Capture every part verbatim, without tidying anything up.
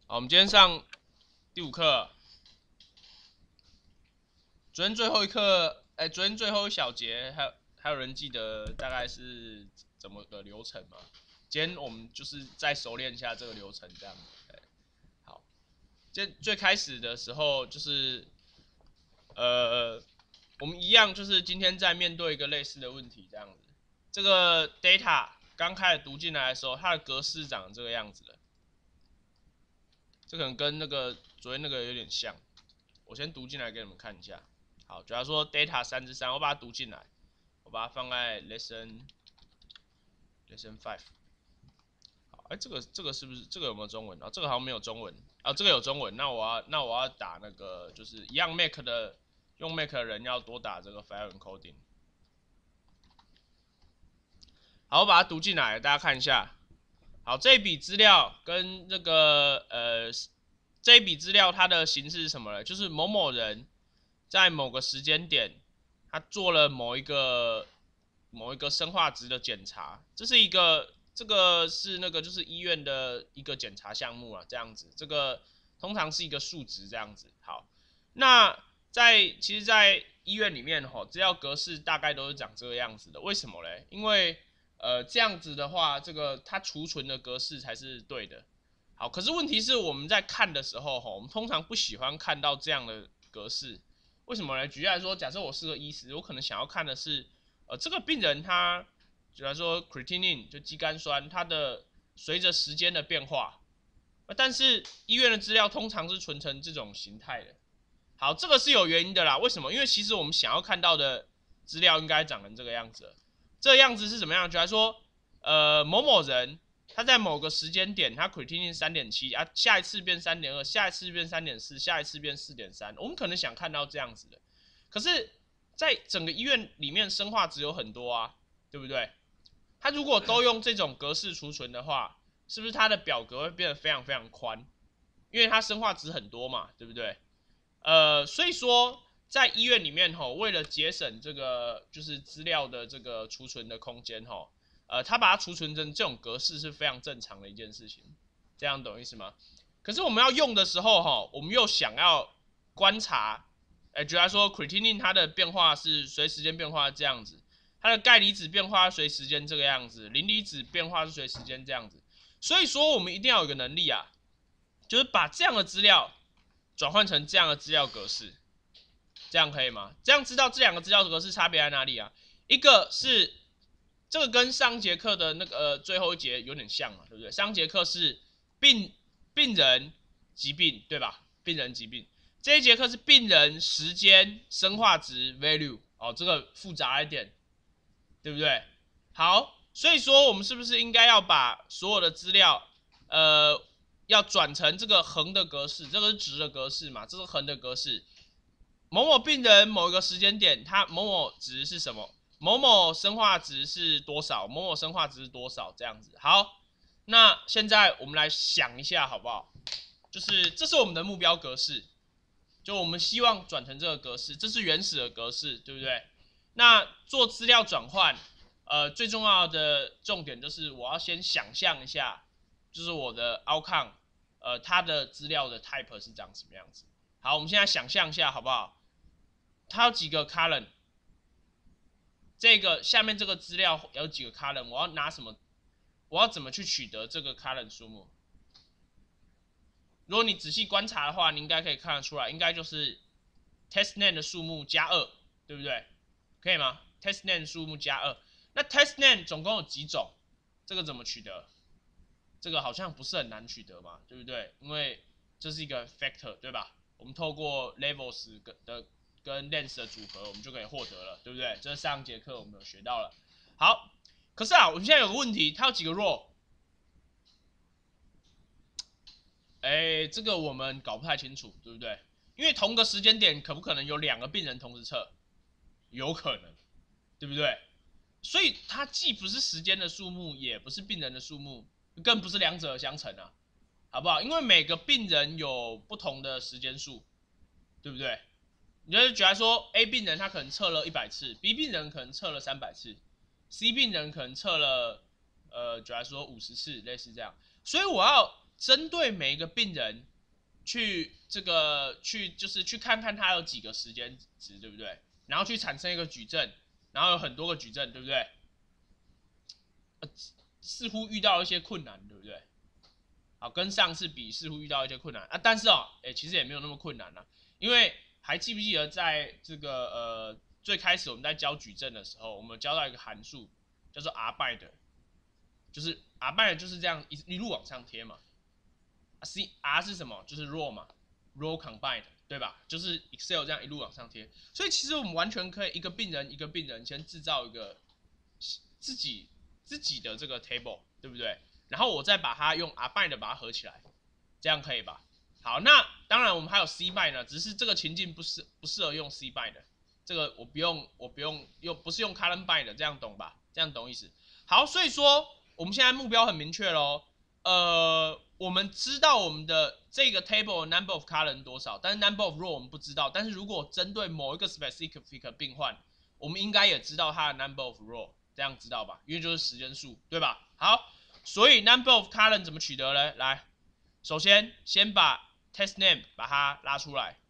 好，我们今天上第五课。昨天最后一课，哎、欸，昨天最后一小节，还有还有人记得大概是怎么个流程吗？今天我们就是再熟练一下这个流程，这样子。好，今天最开始的时候就是，呃，我们一样就是今天在面对一个类似的问题，这样子。这个 data 刚开始读进来的时候，它的格式长这个样子的。这可能跟那个昨天那个有点像，我先读进来给你们看一下。好，假如说 data 三之三，我把它读进来，我把它放在 lesson lesson five。好，哎，这个这个是不是这个有没有中文啊？这个好像没有中文啊，这个有中文。那我要那我要打那个就是一样 make 的用 make 的人要多打这个 file encoding。好，我把它读进来，大家看一下。好，这一笔资料跟那个呃，这一笔资料它的形式是什么呢？就是某某人在某个时间点，他做了某一个某一个生化值的检查，这是一个这个是那个就是医院的一个检查项目啊，这样子，这个通常是一个数值这样子。好，那在其实，在医院里面吼，资料格式大概都是长这个样子的，为什么嘞？因为呃，这样子的话，这个它储存的格式才是对的。好，可是问题是我们在看的时候，我们通常不喜欢看到这样的格式。为什么呢？举例来说，假设我是个医师，我可能想要看的是，呃，这个病人他，举例来说 creatinine 就肌酐酸，它的随着时间的变化，但是医院的资料通常是存成这种形态的。好，这个是有原因的啦。为什么？因为其实我们想要看到的资料应该长成这个样子。这个样子是怎么样？就来说，呃，某某人他在某个时间点，他 creatinine 三点七啊，下一次变三点二，下一次变三点四，下一次变四点三，我们可能想看到这样子的。可是，在整个医院里面，生化值有很多啊，对不对？他如果都用这种格式储存的话，是不是它的表格会变得非常非常宽？因为它生化值很多嘛，对不对？呃，所以说。在医院里面吼，为了节省这个就是资料的这个储存的空间吼，呃，他把它储存成这种格式是非常正常的一件事情，这样懂意思吗？可是我们要用的时候吼，我们又想要观察，哎，举例来说 ，creatinine 它的变化是随时间变化这样子，它的钙离子变化随时间这个样子，磷离子变化是随时间这样子，所以说我们一定要有一个能力啊，就是把这样的资料转换成这样的资料格式。这样可以吗？这样知道这两个资料格式差别在哪里啊？一个是这个跟上节课的那个、呃、最后一节有点像嘛，对不对？上节课是病病人疾病，对吧？病人疾病。这一节课是病人时间生化值 value， 哦，这个复杂一点，对不对？好，所以说我们是不是应该要把所有的资料，呃，要转成这个横的格式？这个是直的格式嘛？这是横的格式。某某病人某一个时间点，它某某值是什么？某某生化值是多少？某某生化值是多少？这样子。好，那现在我们来想一下，好不好？就是这是我们的目标格式，就我们希望转成这个格式，这是原始的格式，对不对？那做资料转换，呃，最重要的重点就是我要先想象一下，就是我的 outcome， 呃，它的资料的 type 是长什么样子。好，我们现在想象一下，好不好？它有几个 column？ 这个下面这个资料有几个 column？ 我要拿什么？我要怎么去取得这个 column 数目？如果你仔细观察的话，你应该可以看得出来，应该就是 test name 的数目加二，对不对？可以吗 ？test name 数目加二。那 test name 总共有几种？这个怎么取得？这个好像不是很难取得嘛，对不对？因为这是一个 factor， 对吧？我们透过 levels 的跟 length 的组合，我们就可以获得了，对不对？这上节课我们有学到了。好，可是啊，我们现在有个问题，它有几个 row？ 哎，这个我们搞不太清楚，对不对？因为同个时间点可不可能有两个病人同时测？有可能，对不对？所以它既不是时间的数目，也不是病人的数目，更不是两者相乘啊，好不好？因为每个病人有不同的时间数，对不对？你就是觉得说 A 病人他可能测了一百次 ，B 病人可能测了三百次 ，C 病人可能测了呃，觉得说五十次，类似这样。所以我要针对每一个病人去这个去就是去看看他有几个时间值，对不对？然后去产生一个矩阵，然后有很多个矩阵，对不对？呃，似乎遇到一些困难，对不对？好，跟上次比似乎遇到一些困难啊，但是哦，哎，其实也没有那么困难啦、啊，因为还记不记得在这个呃最开始我们在教矩阵的时候，我们教到一个函数叫做 rbind， 就是 rbind 就是这样一一路往上贴嘛。C R 是什么？就是 row 嘛 ，row combined， 对吧？就是 Excel 这样一路往上贴，所以其实我们完全可以一个病人一个病人先制造一个自己自己的这个 table， 对不对？然后我再把它用 rbind 把它合起来，这样可以吧？好，那当然我们还有 cbind 呢，只是这个情境不适不适合用 cbind， 这个我不用我不用用不是用 column bind， 这样懂吧？这样懂意思？好，所以说我们现在目标很明确咯。呃，我们知道我们的这个 table number of column 多少，但是 number of row 我们不知道。但是如果针对某一个 specific 病患，我们应该也知道它的 number of row， 这样知道吧？因为就是时间数，对吧？好，所以 number of column 怎么取得呢？来，首先先把 test name 把它拉出来。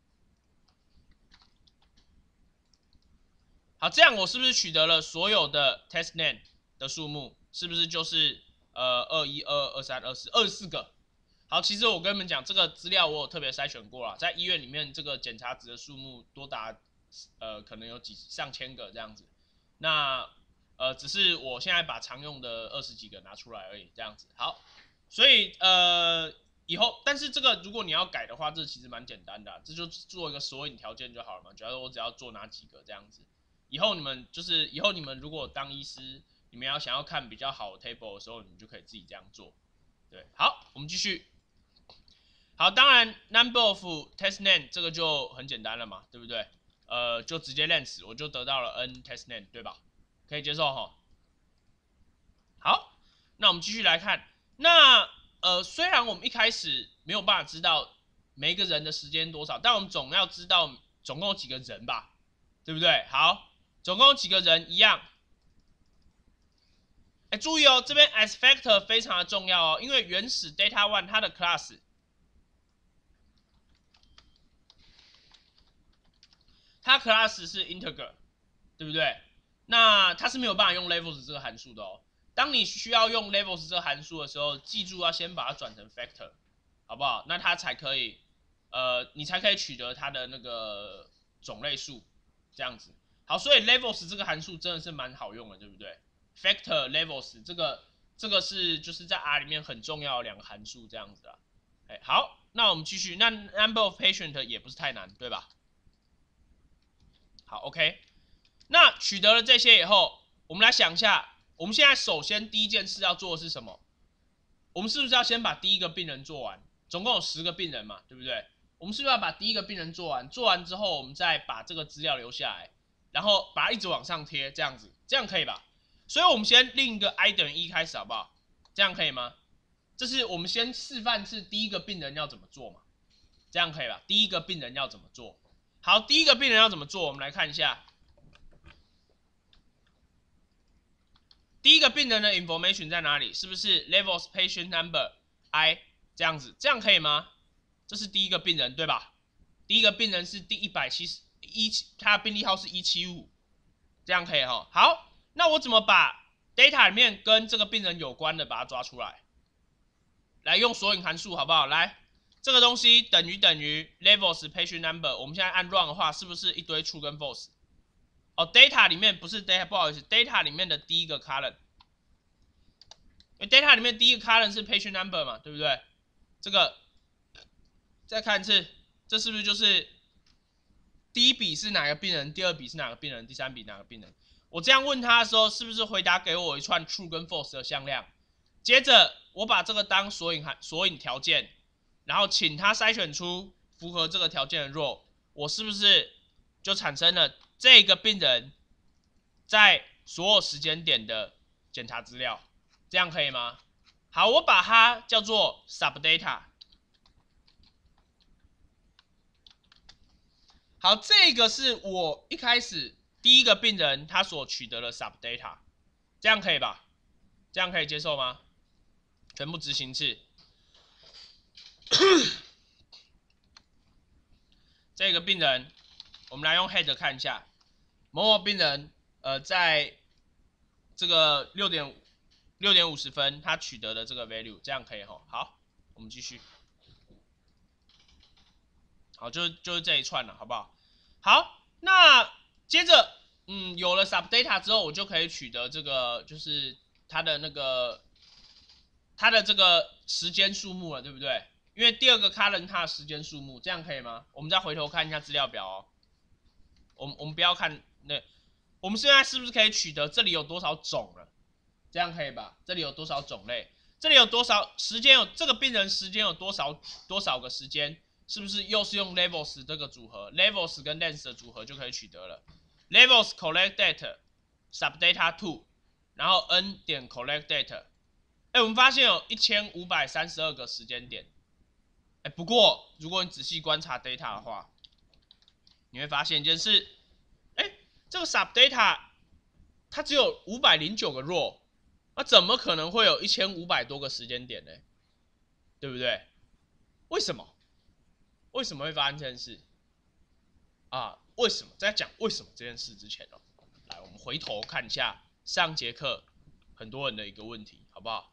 好，这样我是不是取得了所有的 test name 的数目？是不是就是呃二一、二二、二三、二四、二十四个？好，其实我跟你们讲，这个资料我有特别筛选过啦，在医院里面这个检查值的数目多达呃可能有几上千个这样子。那呃只是我现在把常用的二十几个拿出来而已，这样子。好，所以呃以后，但是这个如果你要改的话，这其实蛮简单的、啊，这就做一个索引条件就好了嘛。主要我只要做哪几个这样子。以后你们就是以后你们如果当医师，你们要想要看比较好的 table 的时候，你们就可以自己这样做。对，好，我们继续。好，当然 number of test name 这个就很简单了嘛，对不对？呃，就直接 length， 我就得到了 n test name， 对吧？可以接受哈。好，那我们继续来看。那呃，虽然我们一开始没有办法知道每一个人的时间多少，但我们总要知道总共有几个人吧，对不对？好，总共有几个人一样。哎，注意哦，这边 as factor 非常的重要哦，因为原始 data one 它的 class， 它 class 是 integer， 对不对？那它是没有办法用 levels 这个函数的哦。当你需要用 levels 这个函数的时候，记住要先把它转成 factor， 好不好？那它才可以，呃，你才可以取得它的那个种类数，这样子。好，所以 levels 这个函数真的是蛮好用的，对不对？factor levels 这个这个是就是在 R 里面很重要的两个函数，这样子啊。哎，好，那我们继续。那 number of patient 也不是太难，对吧？好 ，OK。那取得了这些以后，我们来想一下，我们现在首先第一件事要做的是什么？我们是不是要先把第一个病人做完？总共有十个病人嘛，对不对？我们是不是要把第一个病人做完？做完之后，我们再把这个资料留下来，然后把它一直往上贴，这样子，这样可以吧？所以我们先另一个 i 等于一开始，好不好？这样可以吗？这是我们先示范是第一个病人要怎么做嘛？这样可以吧？第一个病人要怎么做？好，第一个病人要怎么做？我们来看一下。第一个病人的 information 在哪里？是不是 levels patient number i 这样子？这样可以吗？这是第一个病人，对吧？第一个病人是第一百七十一，他的病历号是一七五，这样可以哈。好，那我怎么把 data 里面跟这个病人有关的把它抓出来？来用索引函数好不好？来，这个东西等于等于 levels patient number， 我们现在按 run 的话，是不是一堆 true 跟 false？哦 ，data 里面不是 data， 不好意思 ，data 里面的第一个 column， 因为 data 里面第一个 column 是 patient number 嘛，对不对？这个再看一次，这是不是就是第一笔是哪个病人，第二笔是哪个病人，第三笔哪个病人？我这样问他的时候，是不是回答给我一串 true 跟 false 的向量？接着我把这个当索引索引条件，然后请他筛选出符合这个条件的 row， 我是不是就产生了这个病人在所有时间点的检查资料？这样可以吗？好，我把它叫做 subdata。好，这个是我一开始第一个病人他所取得的 subdata， 这样可以吧？这样可以接受吗？全部执行一次。 这个病人，我们来用 head 看一下，某某病人，呃，在这个六点六点五十分，他取得的这个 value， 这样可以吼。好，我们继续。好，就是就是这一串了，好不好？好，那接着，嗯，有了 subdata 之后，我就可以取得这个，就是它的那个它的这个时间数目了，对不对？因为第二个 column 它的时间数目，这样可以吗？我们再回头看一下资料表哦。我们我们不要看那，我们现在是不是可以取得这里有多少种了？这样可以吧？这里有多少种类？这里有多少时间有？这个病人时间有多少多少个时间？是不是又是用 levels 这个组合 ，levels 跟 length 的组合就可以取得了 ？levels collect data subdata two， 然后 n 点 collect data。哎，我们发现有一千五百三十二个时间点。哎，不过如果你仔细观察 data 的话，你会发现一件事，哎，这个 subdata 它只有五百零九个 row， 那怎么可能会有一千五百多个时间点呢？对不对？为什么？为什么会发生这件事？啊，为什么？在讲为什么这件事之前哦，来，我们回头看一下上节课很多人的一个问题，好不好？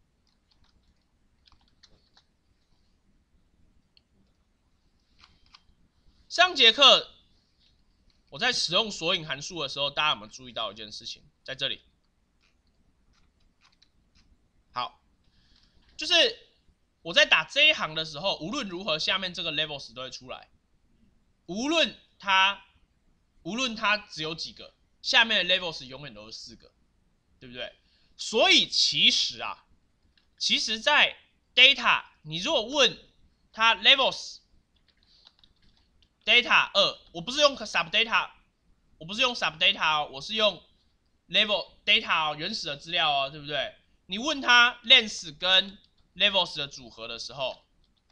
上节课我在使用索引函数的时候，大家有没有注意到一件事情？在这里，好，就是我在打这一行的时候，无论如何，下面这个 levels 都会出来，无论它无论它只有几个，下面的 levels 永远都是四个，对不对？所以其实啊，其实在 data， 你如果问它 levels data 二，我不是用 subdata， 我不是用 subdata 哦，我是用 level data 哦，原始的资料哦，对不对？你问他 length 跟 levels 的组合的时候，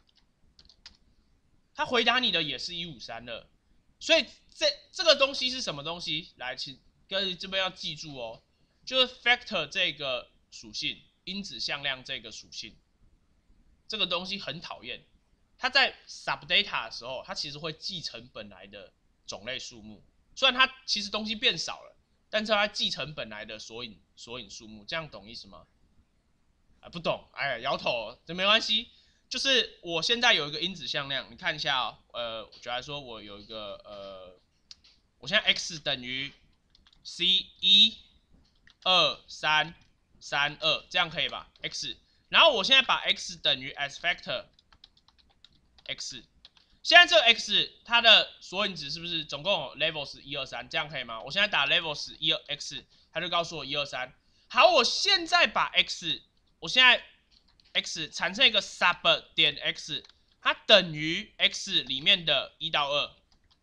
他回答你的也是一五三二，所以这这个东西是什么东西？来，请各位这边要记住哦，就是 factor 这个属性，因子向量这个属性，这个东西很讨厌。它在 subdata 的时候，它其实会继承本来的种类数目，虽然它其实东西变少了，但是它继承本来的索引索引数目，这样懂意思吗？啊，不懂，哎呀，摇头，这没关系。就是我现在有一个因子向量，你看一下哦，呃，举来说，我有一个呃，我现在 x 等于 c 一二三三二，这样可以吧 ？x， 然后我现在把 x 等于 as factor x， 现在这个 x 它的索引值是不是总共有 levels 一二三，这样可以吗？我现在打 levels 一 x， 它就告诉我一二三。好，我现在把 x， 我现在 x 产生一个 sub 点 x， 它等于 x 里面的一到二，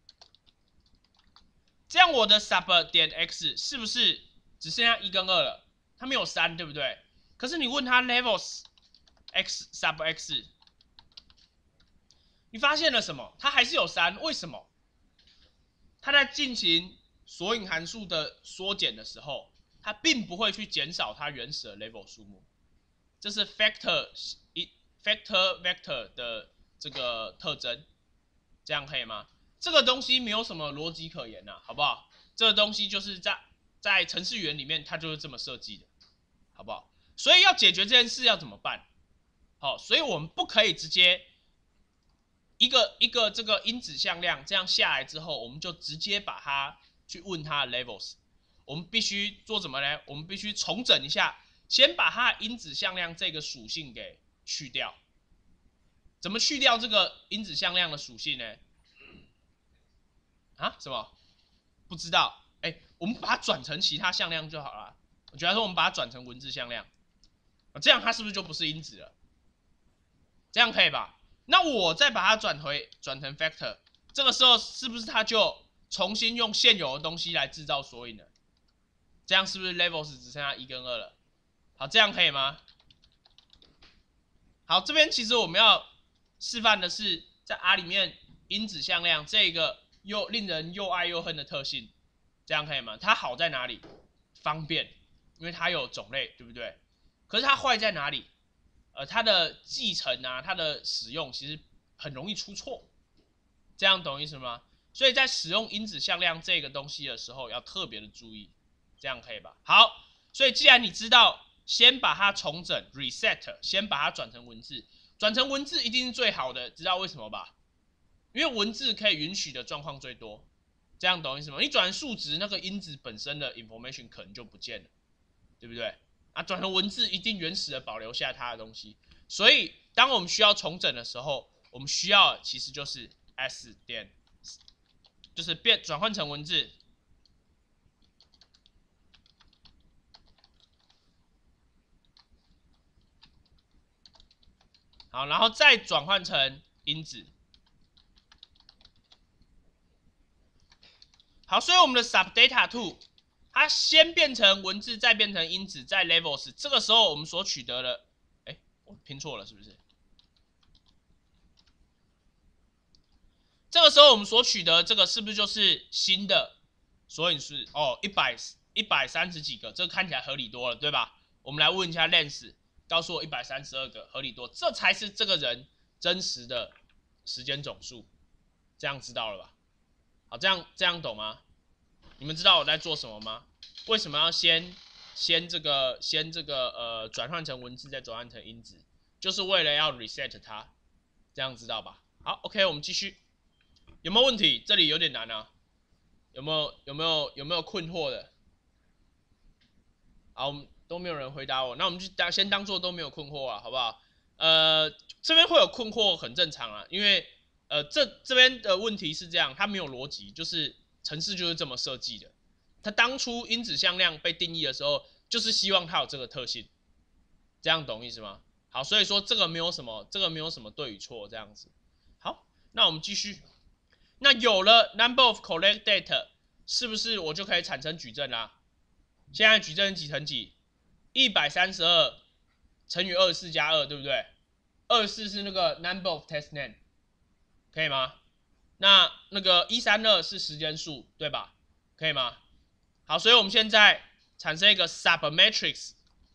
这样我的 sub 点 x 是不是只剩下一跟二了？它没有三，对不对？可是你问它 levels x sub x， 你发现了什么？它还是有三，为什么？它在进行索引函数的缩减的时候，它并不会去减少它原始的 level 数目，这是 factor factor vector 的这个特征，这样可以吗？这个东西没有什么逻辑可言啊，好不好？这个东西就是在在程式语言里面它就是这么设计的，好不好？所以要解决这件事要怎么办？好，所以我们不可以直接一个一个这个因子向量这样下来之后，我们就直接把它去问它的 levels。我们必须做什么呢？我们必须重整一下，先把它的因子向量这个属性给去掉。怎么去掉这个因子向量的属性呢？啊？什么？不知道？哎，我们把它转成其他向量就好了。我觉得说我们把它转成文字向量，这样它是不是就不是因子了？这样可以吧？那我再把它转回转成 factor， 这个时候是不是它就重新用现有的东西来制造索引了？这样是不是 levels 只剩下一跟二了？好，这样可以吗？好，这边其实我们要示范的是在 R 里面因子向量这个又令人又爱又恨的特性，这样可以吗？它好在哪里？方便，因为它有种类，对不对？可是它坏在哪里？ 呃它的继承啊，它的使用其实很容易出错，这样懂意思吗？所以在使用因子向量这个东西的时候，要特别的注意，这样可以吧？好，所以既然你知道，先把它重整 reset， 先把它转成文字，转成文字一定是最好的，知道为什么吧？因为文字可以允许的状况最多，这样懂意思吗？你转成数值，那个因子本身的 information 可能就不见了，对不对？啊，转成文字一定原始的保留下它的东西，所以当我们需要重整的时候，我们需要其实就是 s 点，就是变转换成文字。好，然后再转换成因子。好，所以我们的 subdata two 它先变成文字，再变成因子，再 levels。这个时候我们所取得的，哎，我拼错了是不是？这个时候我们所取得这个是不是就是新的索引数？哦，一百一百三十几个，这个看起来合理多了，对吧？我们来问一下 Lens， 告诉我一百三十二个合理多，这才是这个人真实的时间总数。这样知道了吧？好，这样这样懂吗？你们知道我在做什么吗？为什么要先先这个先这个呃转换成文字，再转换成因子，就是为了要 reset 它，这样知道吧？好 ，OK， 我们继续。有没有问题？这里有点难啊，有没有有没有有没有困惑的？好，我们都没有人回答我，那我们就当先当做都没有困惑啊，好不好？呃，这边会有困惑很正常啊，因为呃这这边的问题是这样，它没有逻辑，就是程式就是这么设计的。它当初因子向量被定义的时候，就是希望它有这个特性，这样懂意思吗？好，所以说这个没有什么，这个没有什么对与错，这样子。好，那我们继续。那有了 number of collect data， 是不是我就可以产生矩阵啦？现在矩阵几乘几？一百三十二乘以二十四加二，对不对？二十四是那个 number of test name， 可以吗？那那个一百三十二是时间数，对吧？可以吗？好，所以我们现在产生一个 submatrix，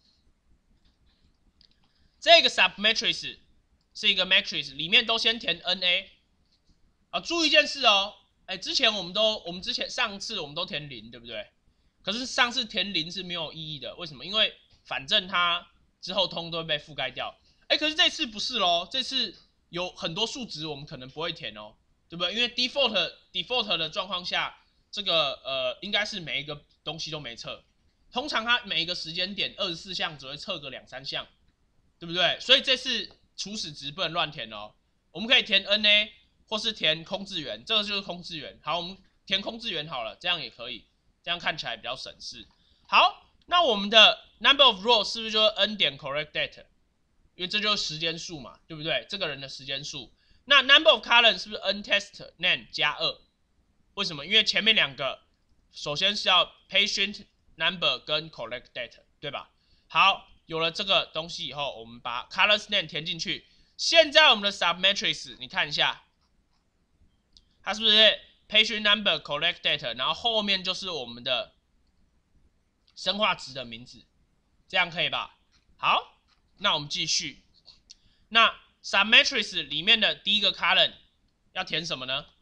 这个 submatrix 是一个 matrix， 里面都先填 N A。啊，注意一件事哦，哎，之前我们都我们之前上次我们都填零，对不对？可是上次填零是没有意义的，为什么？因为反正它之后通都会被覆盖掉。哎，可是这次不是咯，这次有很多数值我们可能不会填哦，对不对？因为 default default 的状况下，这个呃应该是每一个东西都没测，通常它每一个时间点二十四项只会测个两三项，对不对？所以这次初始值不能乱填哦，我们可以填 N A。或是填空字元，这个就是空字元。好，我们填空字元好了，这样也可以，这样看起来比较省事。好，那我们的 number of rows 是不是就是 n 点 correct data？ 因为这就是时间数嘛，对不对？这个人的时间数。那 number of column 是不是 n test name 加二？为什么？因为前面两个首先是要 patient number 跟 correct data， 对吧？好，有了这个东西以后，我们把 colors name 填进去。现在我们的 submatrix 你看一下。它是不是 patient number collect data， 然后后面就是我们的生化值的名字，这样可以吧？好，那我们继续。那 submatrix 里面的第一个 column 要填什么呢？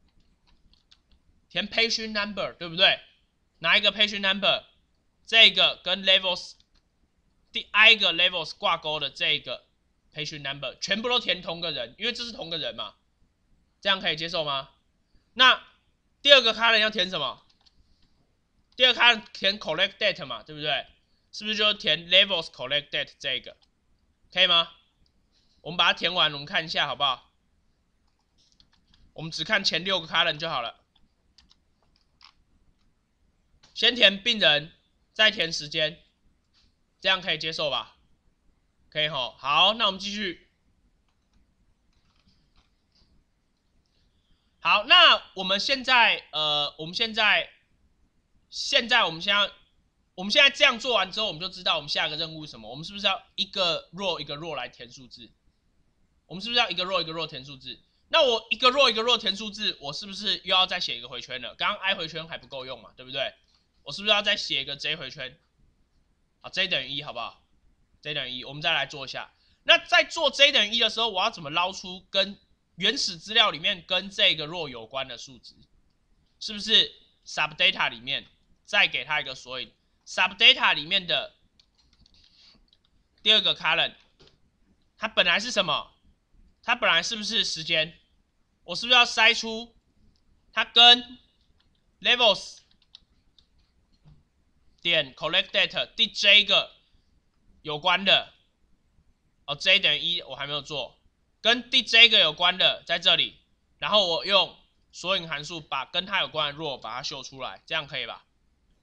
填 patient number， 对不对？哪一个 patient number？ 这个跟 levels 第 i 个 levels 挂钩的这个 patient number 全部都填同个人，因为这是同个人嘛，这样可以接受吗？那第二个 column 要填什么？第二个 column 填 collect date 嘛，对不对？是不是就填 levels collect date 这个？可以吗？我们把它填完，我们看一下好不好？我们只看前六个 column 就好了。先填病人，再填时间，这样可以接受吧？可以吼。好，那我们继续。好，那我们现在呃，我们现在现在我们现在我们现在这样做完之后，我们就知道我们下一个任务是什么。我们是不是要一个 row 一个 row 来填数字？我们是不是要一个 row 一个 row 填数字？那我一个 row 一个 row 填数字，我是不是又要再写一个回圈了？刚刚 i 回圈还不够用嘛，对不对？我是不是要再写一个 j 回圈？好 ，j 等于一，好不好 ？j 等于一，我们再来做一下。 那在做 j 等于一的时候，我要怎么捞出跟原始资料里面跟这个 row 有关的数值？是不是 subdata 里面再给它一个索引 ？subdata 里面的第二个 column， 它本来是什么？它本来是不是时间？我是不是要筛出它跟 levels 点 collect data 第 j 个有关的？哦 ，j 等于一，我还没有做，跟第 j 个有关的在这里，然后我用索引函数把跟它有关的 row 把它秀出来，这样可以吧？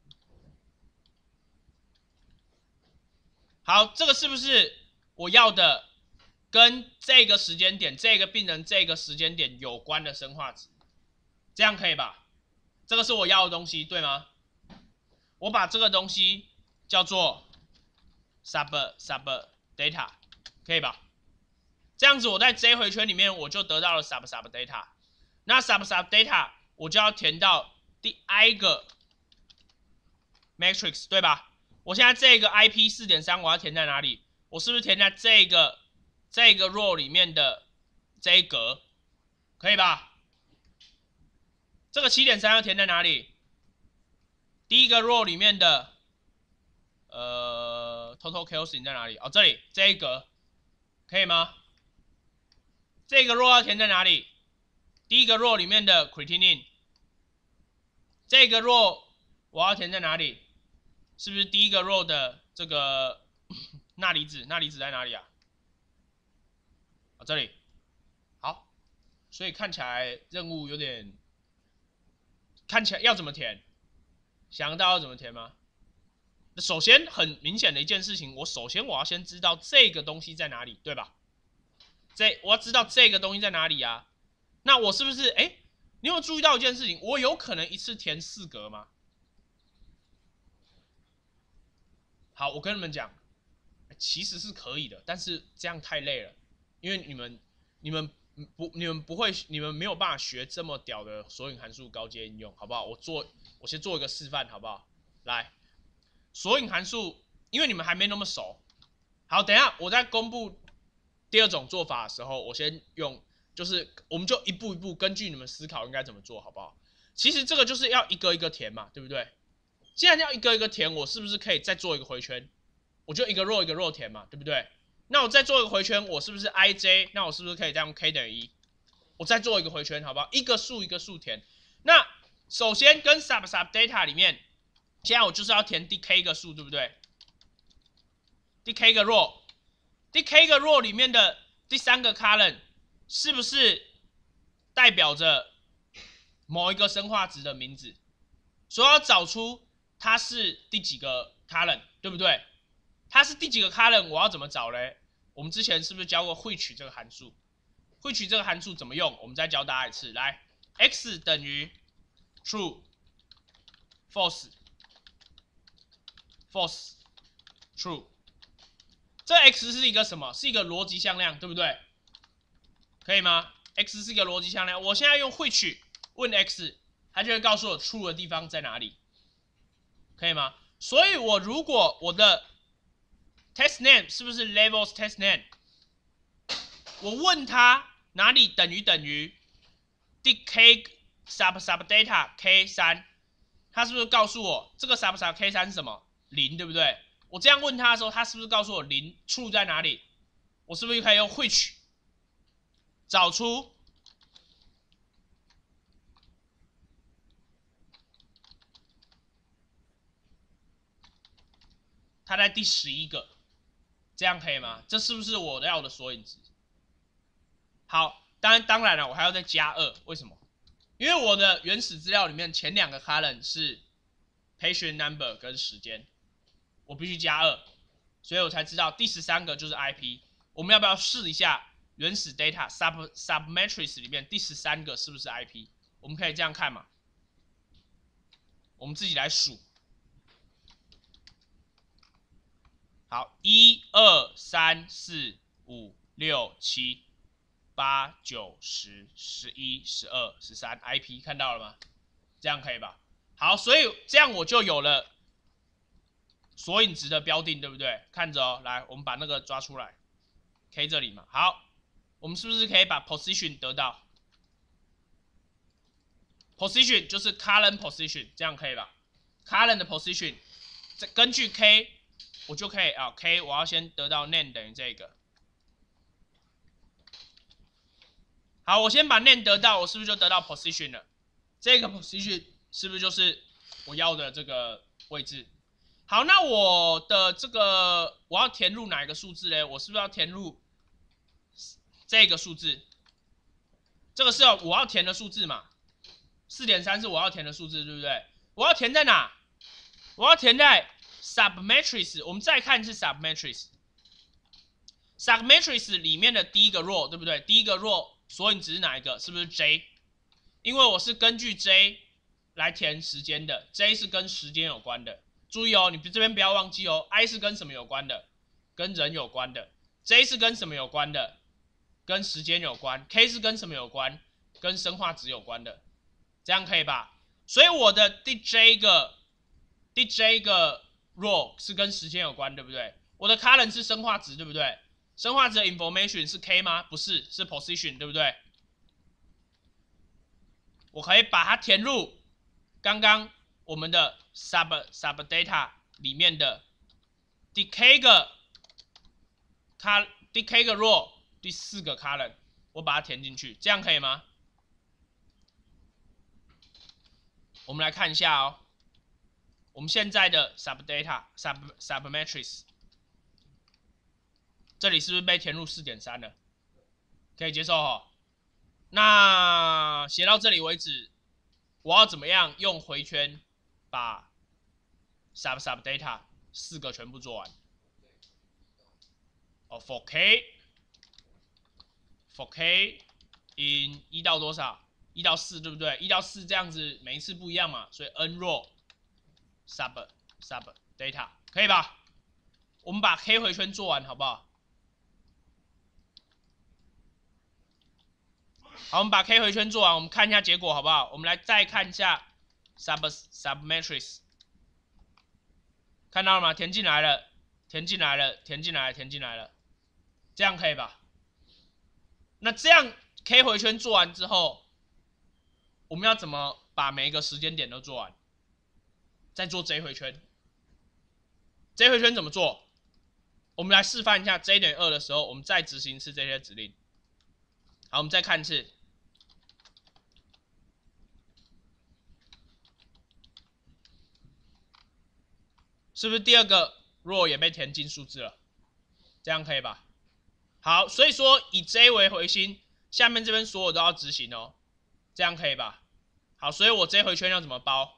好，这个是不是我要的跟这个时间点、这个病人这个时间点有关的生化值？这样可以吧？这个是我要的东西，对吗？我把这个东西叫做 sub sub data， 可以吧？这样子我在 J 回圈里面我就得到了 sub sub data， 那 sub sub data 我就要填到第 i 个 matrix， 对吧？我现在这个 I P 四点三 我要填在哪里？我是不是填在这个这个 row 里面的这一格？可以吧？这个 七点三 要填在哪里？第一个 row 里面的呃 total kills 在哪里？哦，这里这一格可以吗？这个 row 要填在哪里？第一个 row 里面的 creatinine， 这个 row 我要填在哪里？是不是第一个 row 的这个钠离子？钠离子在哪里啊？啊，这里。好，所以看起来任务有点，看起来要怎么填？想到要怎么填吗？首先很明显的一件事情，我首先我要先知道这个东西在哪里，对吧？这我要知道这个东西在哪里啊？那我是不是哎？你有注意到一件事情？我有可能一次填四格吗？好，我跟你们讲，其实是可以的，但是这样太累了，因为你们你们不你们不会，你们没有办法学这么屌的索引函数高阶应用，好不好？我做我先做一个示范，好不好？来，索引函数，因为你们还没那么熟。好，等一下我在公布第二种做法的时候，我先用，就是我们就一步一步根据你们思考应该怎么做，好不好？其实这个就是要一个一个填嘛，对不对？既然要一个一个填，我是不是可以再做一个回圈？我就一个 row 一个 row 填嘛，对不对？那我再做一个回圈，我是不是 ij？ 那我是不是可以再用 k 等于一？我再做一个回圈，好不好？一个数一个数填。那首先跟 sub sub data 里面，现在我就是要填第 k 个数，对不对？第 k 个 row， 第 k 个 row 里面的第三个 column 是不是代表着某一个生化值的名字？所以要找出它是第几个 column， 对不对？它是第几个 column， 我要怎么找嘞？我们之前是不是教过汇取这个函数？汇取这个函数怎么用？我们再教大家一次。来 ，x 等于 true false false true。这 x 是一个什么？是一个逻辑向量，对不对？可以吗 ？x 是一个逻辑向量。我现在用汇取问 x， 它就会告诉我 true 的地方在哪里，可以吗？所以我如果我的 test name 是不是 levels test name？ 我问他哪里等于等于第 k sub sub data k 三， 他是不是告诉我这个 sub sub k 三是什么？零，对不对？我这样问他的时候，他是不是告诉我零 true 在哪里？我是不是可以用 which 找出它在第十一个？这样可以吗？这是不是我要的索引值？好，当然当然了，我还要再加二，为什么？因为我的原始资料里面前两个 column 是 patient number 跟时间，我必须加二，所以我才知道第十三个就是 I P。我们要不要试一下原始 data sub sub matrix 里面第十三个是不是 I P？ 我们可以这样看嘛？我们自己来数。好，一二三四五六七八九十十一十二十三 I P 看到了吗？这样可以吧？好，所以这样我就有了索引值的标定，对不对？看着哦，来，我们把那个抓出来。 K 这里嘛。好，我们是不是可以把 position 得到 ？position 就是 current position， 这样可以吧 ？current 的 position， 根据 K， 我就可以啊 ，K 我要先得到 name 等于这个。好，我先把 name 得到，我是不是就得到 position 了？这个 position 是不是就是我要的这个位置？好，那我的这个我要填入哪一个数字呢？我是不是要填入这个数字？这个是我要填的数字嘛？ 四点三 是我要填的数字，对不对？我要填在哪？我要填在 submatrix。我们再看是 submatrix。submatrix 里面的第一个 row， 对不对？第一个 row 索引值是哪一个？是不是 J？ 因为我是根据 J 来填时间的 ，J 是跟时间有关的。注意哦，你这边不要忘记哦 ，I 是跟什么有关的？跟人有关的。J 是跟什么有关的？跟时间有关。K 是跟什么有关？跟生化值有关的。这样可以吧？所以我的第 J 个第 J 个 row 是跟时间有关，对不对？我的 current 是生化值，对不对？生化值的 information 是 K 吗？不是，是 position， 对不对？我可以把它填入刚刚我们的 sub sub data 里面的第 K 个 car 第 K 个 row 第四个 current， 我把它填进去，这样可以吗？我们来看一下哦，我们现在的 subdata sub submatrix， 这里是不是被填入 四点三 了？可以接受哦。那写到这里为止，我要怎么样用回圈把 sub subdata 四个全部做完？哦 ，for k for k in 一到多少？一到四，对不对？一到四这样子，每一次不一样嘛，所以 n row sub sub data 可以吧？我们把 K 回圈做完，好不好？好，我们把 K 回圈做完，我们看一下结果，好不好？我们来再看一下 sub submatrix， 看到了吗？填进来了，填进来了，填进来了，填进来了，这样可以吧？那这样 K 回圈做完之后，我们要怎么把每一个时间点都做完？再做 J 回圈。J 回圈怎么做？我们来示范一下 J 等于二的时候，我们再执行一次这些指令。好，我们再看一次。是不是第二个 row 也被填进数字了？这样可以吧？好，所以说以 J 为核心，下面这边所有都要执行哦，这样可以吧？好，所以我 J 回圈要怎么包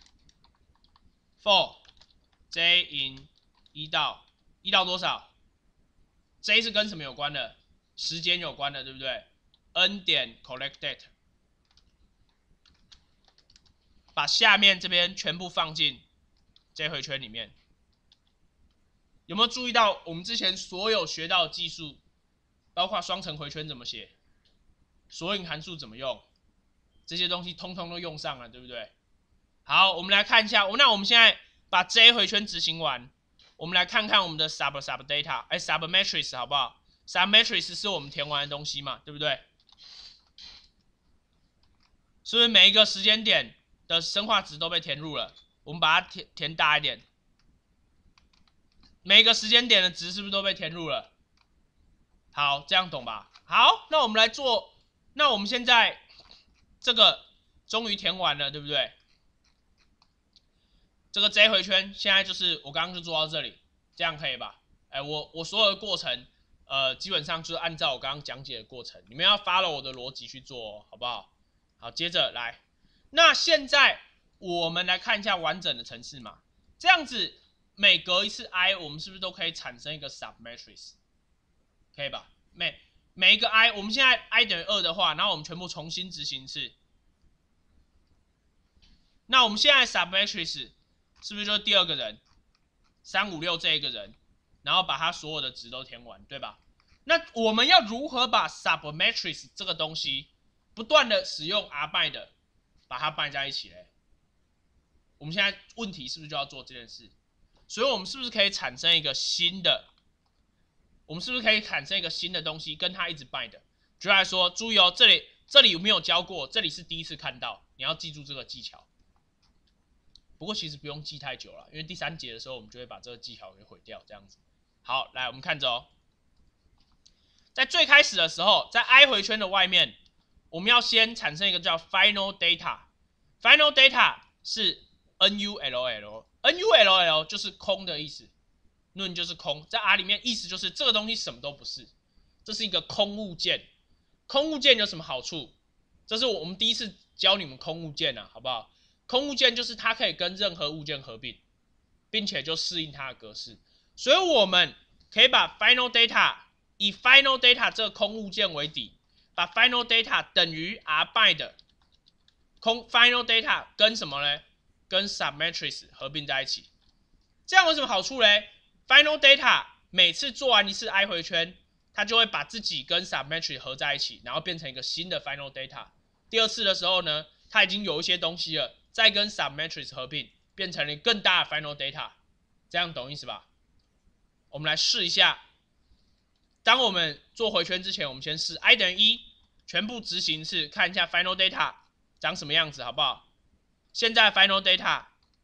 ？for J in 一到一到多少 ？J 是跟什么有关的？时间有关的，对不对 ？N 点 collect date， 把下面这边全部放进 J 回圈里面。有没有注意到我们之前所有学到的技术，包括双层回圈怎么写，索引函数怎么用，这些东西通通都用上了，对不对？好，我们来看一下，那我们现在把 J 回圈执行完，我们来看看我们的 sub sub data， 哎 submatrix 好不好 ？submatrix 是我们填完的东西嘛，对不对？是不是每一个时间点的生化值都被填入了？我们把它填填大一点。每个时间点的值是不是都被填入了？好，这样懂吧？好，那我们来做，那我们现在这个终于填完了，对不对？这个 J 回圈现在就是我刚刚就做到这里，这样可以吧？哎，我我所有的过程，呃，基本上就是按照我刚刚讲解的过程，你们要 follow 我的逻辑去做、哦，好不好？好，接着来，那现在我们来看一下完整的程式嘛，这样子。每隔一次 i， 我们是不是都可以产生一个 submatrix？ 可以吧？每每一个 i， 我们现在 i 等于二的话，然后我们全部重新执行一次。那我们现在 submatrix 是不是就是第二个人？三五六这一个人，然后把他所有的值都填完，对吧？那我们要如何把 submatrix 这个东西不断的使用 rbind 的把它掰在一起嘞？我们现在问题是不是就要做这件事？所以我们是不是可以产生一个新的？ 我们是不是可以产生一个新的东西，跟它一直 bind？举例来说，注意哦，这里这里有没有教过？这里是第一次看到，你要记住这个技巧。不过其实不用记太久了，因为第三节的时候我们就会把这个技巧给毁掉，这样子。好，来我们看着哦，在最开始的时候，在 i 回圈的外面，我们要先产生一个叫 final data。final data 是 null，null 就是空的意思。none 就是空，在 R 里面意思就是这个东西什么都不是，这是一个空物件。空物件有什么好处？这是我们第一次教你们空物件啊，好不好？空物件就是它可以跟任何物件合并，并且就适应它的格式。所以我们可以把 final data 以 final data 这个空物件为底，把 final data 等于 R bind 空 final data 跟什么呢？跟 submatrix 合并在一起。这样有什么好处呢？Final data 每次做完一次 i 回圈，它就会把自己跟 submatrix 合在一起，然后变成一个新的 final data。第二次的时候呢，它已经有一些东西了，再跟 submatrix 合并，变成了更大的 final data。这样懂意思吧？我们来试一下。当我们做回圈之前，我们先试 i 等于一，全部执行一次，看一下 final data 长什么样子，好不好？现在 final data。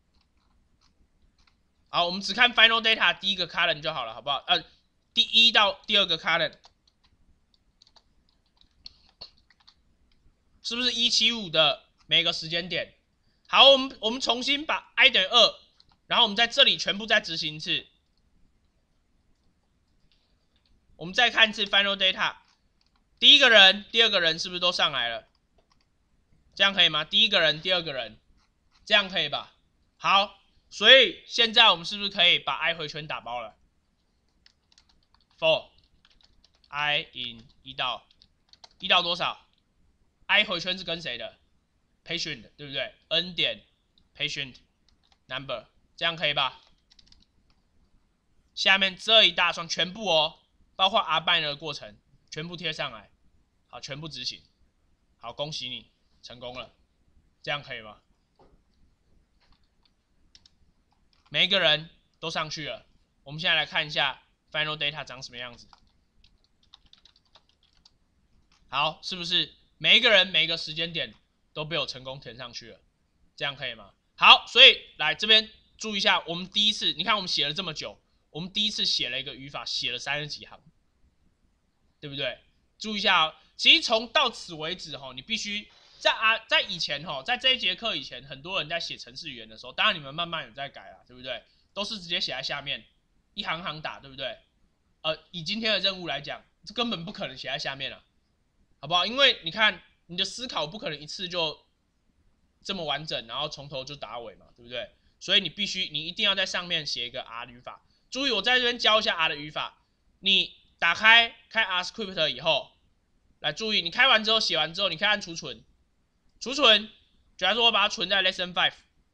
好，我们只看 final data 第一个 column 就好了，好不好？呃，第一到第二个 column 是不是一七五的每个时间点？好，我们我们重新把 i 等于二，然后我们在这里全部再执行一次。我们再看一次 final data， 第一个人、第二个人是不是都上来了？这样可以吗？第一个人、第二个人，这样可以吧？好。所以现在我们是不是可以把 i 回圈打包了 ？for i in 一到一到多少 ？i 回圈是跟谁的 ？patient 对不对 ？n 点 patient number 这样可以吧？下面这一大串全部哦，包括 R bind 的过程全部贴上来，好，全部执行。好，恭喜你成功了，这样可以吗？每一个人都上去了。我们现在来看一下 final data 长什么样子。好，是不是每一个人每一个时间点都被我成功填上去了？这样可以吗？好，所以来这边注意一下，我们第一次，你看我们写了这么久，我们第一次写了一个语法，写了三十几行，对不对？注意一下哦，其实从到此为止哈，你必须在啊，在以前哈，在这一节课以前，很多人在写程式语言的时候，当然你们慢慢有在改啦，对不对？都是直接写在下面，一行行打，对不对？呃，以今天的任务来讲，这根本不可能写在下面了，好不好？因为你看你的思考不可能一次就这么完整，然后从头就打尾嘛，对不对？所以你必须，你一定要在上面写一个 R 语法。注意，我在这边教一下 R 的语法。你打开开 R script 以后，来注意，你开完之后写完之后，你可以按储存。储存，假如说我把它存在 lesson five，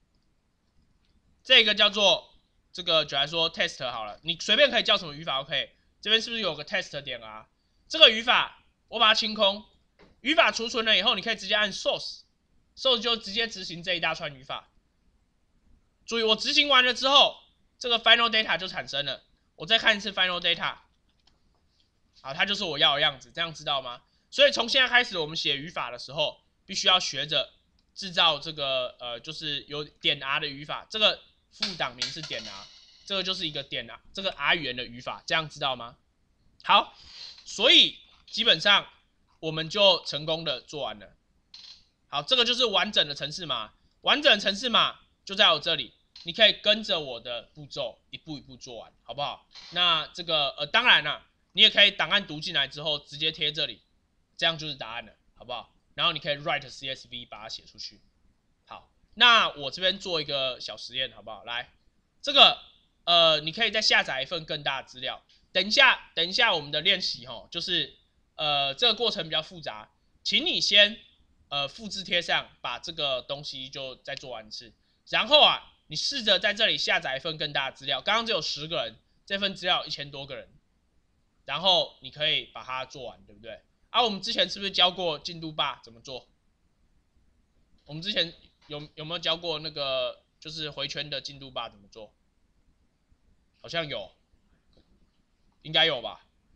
这个叫做这个，假如说 test 好了，你随便可以叫什么语法 OK。这边是不是有个 test 点 R？ 这个语法我把它清空，语法储存了以后，你可以直接按 source，source 就直接执行这一大串语法。注意，我执行完了之后，这个 final data 就产生了。我再看一次 final data， 好，它就是我要的样子，这样知道吗？所以从现在开始，我们写语法的时候，必须要学着制造这个呃，就是有点 R 的语法。这个副档名是点 R， 这个就是一个点 R， 这个 R 语言的语法，这样知道吗？好，所以基本上我们就成功的做完了。好，这个就是完整的程式码，完整的程式码就在我这里，你可以跟着我的步骤一步一步做完，好不好？那这个呃，当然啦，你也可以档案读进来之后直接贴这里，这样就是答案了，好不好？然后你可以 write C S V 把它写出去。好，那我这边做一个小实验，好不好？来，这个呃，你可以再下载一份更大的资料。等一下，等一下我们的练习哈，就是呃这个过程比较复杂，请你先呃复制贴上，把这个东西就再做完一次。然后啊，你试着在这里下载一份更大的资料，刚刚只有十个人，这份资料一千多个人，然后你可以把它做完，对不对？啊，我们之前是不是教过进度bar怎么做？我们之前有有没有教过那个就是回圈的进度bar怎么做？好像有，应该有吧？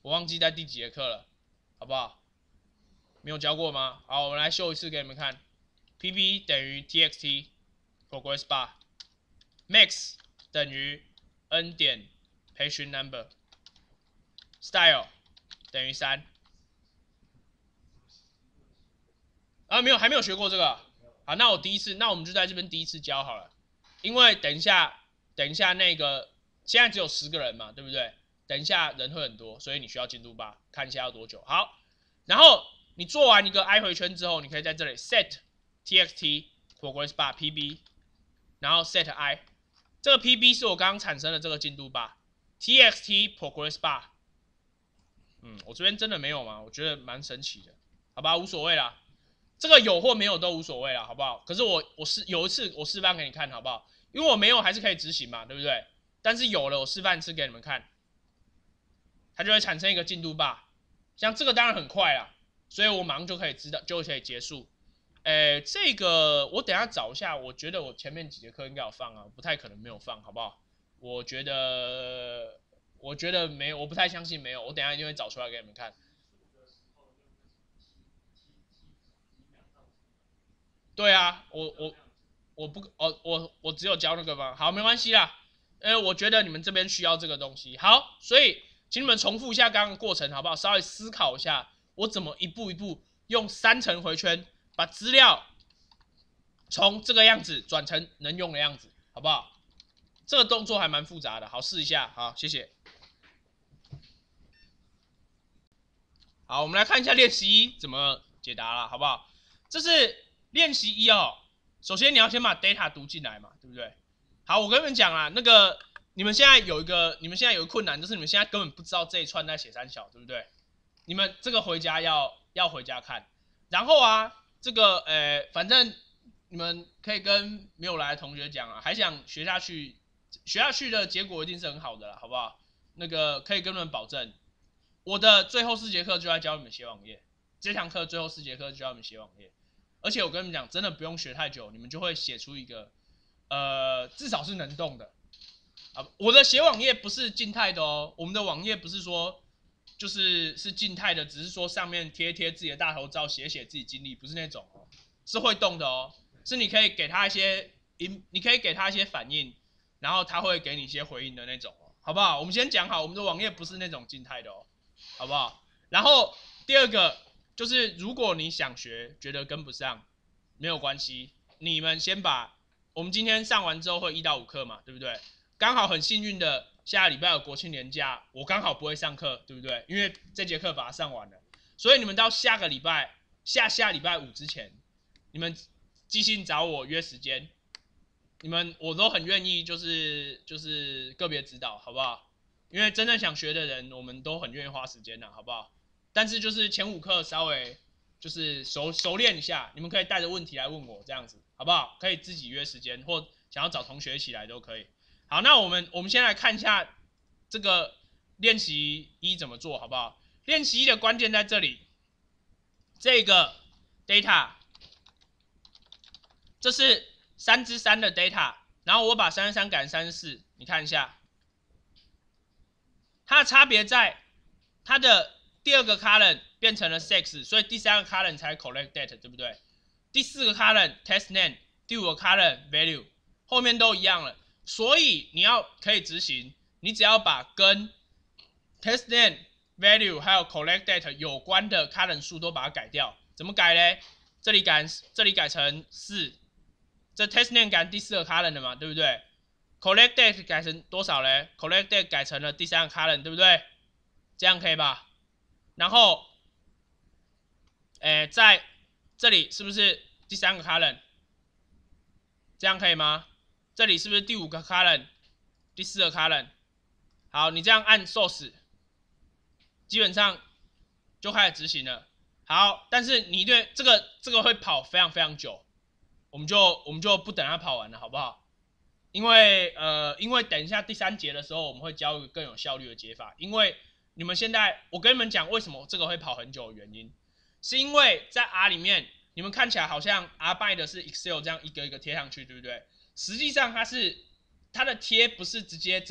我忘记在第几节课了，好不好？没有教过吗？好，我们来秀一次给你们看。P B 等于 T X T progress bar max 等于 n 点 patient number style 等于三。啊，没有，还没有学过这个。好，那我第一次，那我们就在这边第一次教好了。因为等一下，等一下那个现在只有十个人嘛，对不对？等一下人会很多，所以你需要进度bar，看一下要多久。好，然后你做完一个 i 回圈之后，你可以在这里 set txt progress bar P B， 然后 set i， 这个 P B 是我刚刚产生的这个进度bar txt progress bar。嗯，我这边真的没有吗？我觉得蛮神奇的，好吧，无所谓啦。这个有或没有都无所谓啦，好不好？可是我我是有一次我示范给你看，好不好？因为我没有还是可以执行嘛，对不对？但是有了，我示范一次给你们看，它就会产生一个进度bar。像这个当然很快啦，所以我马上就可以知道，就可以结束。诶，这个我等一下找一下，我觉得我前面几节课应该有放啊，不太可能没有放，好不好？我觉得我觉得没有，我不太相信没有，我等一下一定会找出来给你们看。对啊，我我我不哦我我只有教那个吗？好，没关系啦。呃，我觉得你们这边需要这个东西。好，所以请你们重复一下刚刚的过程，好不好？稍微思考一下，我怎么一步一步用三层回圈把资料从这个样子转成能用的样子，好不好？这个动作还蛮复杂的，好，试一下。好，谢谢。好，我们来看一下练习一怎么解答了，好不好？这是练习一哦。首先你要先把 data 读进来嘛，对不对？好，我跟你们讲啊，那个你们现在有一个，你们现在有个困难，就是你们现在根本不知道这一串在写三小，对不对？你们这个回家要要回家看。然后啊，这个呃，反正你们可以跟没有来的同学讲啊，还想学下去，学下去的结果一定是很好的啦，好不好？那个可以跟你们保证。我的最后四节课就在教你们写网页，这堂课最后四节课就教你们写网页，而且我跟你们讲，真的不用学太久，你们就会写出一个，呃，至少是能动的。啊，我的写网页不是静态的哦，我们的网页不是说就是是静态的，只是说上面贴贴自己的大头照，写写自己经历，不是那种哦，是会动的哦，是你可以给他一些，你可以给他一些反应，然后他会给你一些回应的那种哦，好不好？我们先讲好，我们的网页不是那种静态的哦。好不好？然后第二个就是，如果你想学，觉得跟不上，没有关系，你们先把我们今天上完之后会一到五课嘛，对不对？刚好很幸运的，下礼拜有国庆连假，我刚好不会上课，对不对？因为这节课把它上完了，所以你们到下个礼拜下下礼拜五之前，你们寄信找我约时间，你们我都很愿意，就是就是个别指导，好不好？因为真正想学的人，我们都很愿意花时间的，好不好？但是就是前五课稍微就是熟熟练一下，你们可以带着问题来问我，这样子好不好？可以自己约时间，或想要找同学一起来都可以。好，那我们我们先来看一下这个练习一怎么做，好不好？练习一的关键在这里，这个 data， 这是三之三的 data， 然后我把三十三改成三十四，你看一下。它的差别在它的第二个 column 变成了 sex， 所以第三个 column 才 collect data， 对不对？第四个 column test name， 第五个 column value， 后面都一样了。所以你要可以执行，你只要把跟 test name、value 还有 collect data 有关的 column 数都把它改掉。怎么改嘞？这里改这里改成四，这 test name 改成第四个 column 了嘛，对不对？collect date 改成多少嘞 ？collect date 改成了第三个 column， 对不对？这样可以吧？然后，诶，在这里是不是第三个 column？ 这样可以吗？这里是不是第五个 column？ 第四个 column？ 好，你这样按 source， 基本上就开始执行了。好，但是你对这个这个会跑非常非常久，我们就我们就不等它跑完了，好不好？因为呃，因为等一下第三节的时候，我们会教一个更有效率的解法。因为你们现在，我跟你们讲为什么这个会跑很久的原因，是因为在 R 里面，你们看起来好像 R bind 是 Excel 这样一个一个贴上去，对不对？实际上它是它的贴不是直接真的